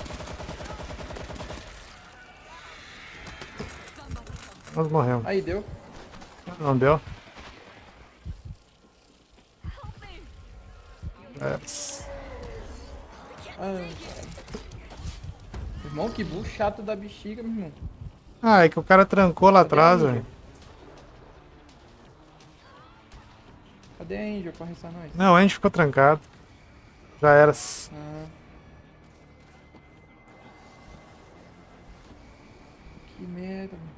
Nós morremos. Aí, deu. Não deu? É. Ah, irmão, que bull chato da bexiga, meu irmão. Ah, é que o cara trancou lá atrás, Angel? velho. Cadê a Angel pra restar nós? Não, a gente ficou trancado. Já era. Ah. Que merda, mano.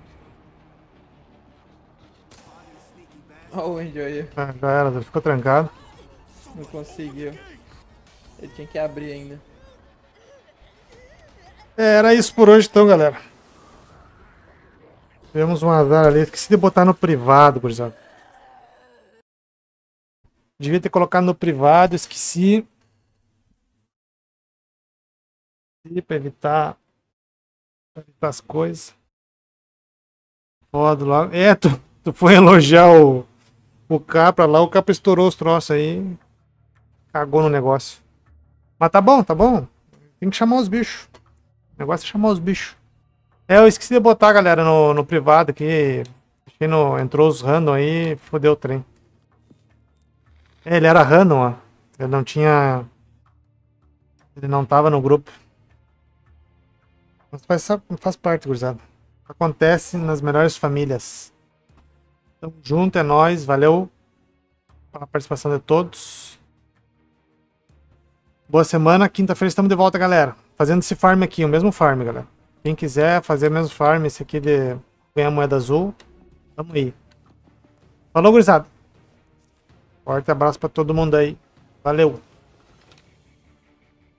Ó o Angel aí. Já era, ficou trancado. Não conseguiu. Ele tinha que abrir ainda. É, era isso por hoje então, galera. Tivemos um azar ali. Esqueci de botar no privado, gurizada. Devia ter colocado no privado, esqueci. Pra evitar as coisas. Foda lá. É, tu foi elogiar o Capra lá, o Capra estourou os troços aí. Cagou no negócio. Mas tá bom, tá bom. Tem que chamar os bichos. O negócio é chamar os bichos. É, eu esqueci de botar, galera, no privado aqui. Entrou os random aí, fodeu o trem. É, ele era random, ó. Ele não tinha... Ele não tava no grupo. Mas faz parte, gurizada. Acontece nas melhores famílias. Tamo junto, é nóis. Valeu pela participação de todos. Boa semana. Quinta-feira estamos de volta, galera. Fazendo esse farm aqui, o mesmo farm, galera. Quem quiser fazer o mesmo farm, esse aqui de ganhar moeda azul, tamo aí. Falou, gurizada. Forte abraço pra todo mundo aí. Valeu.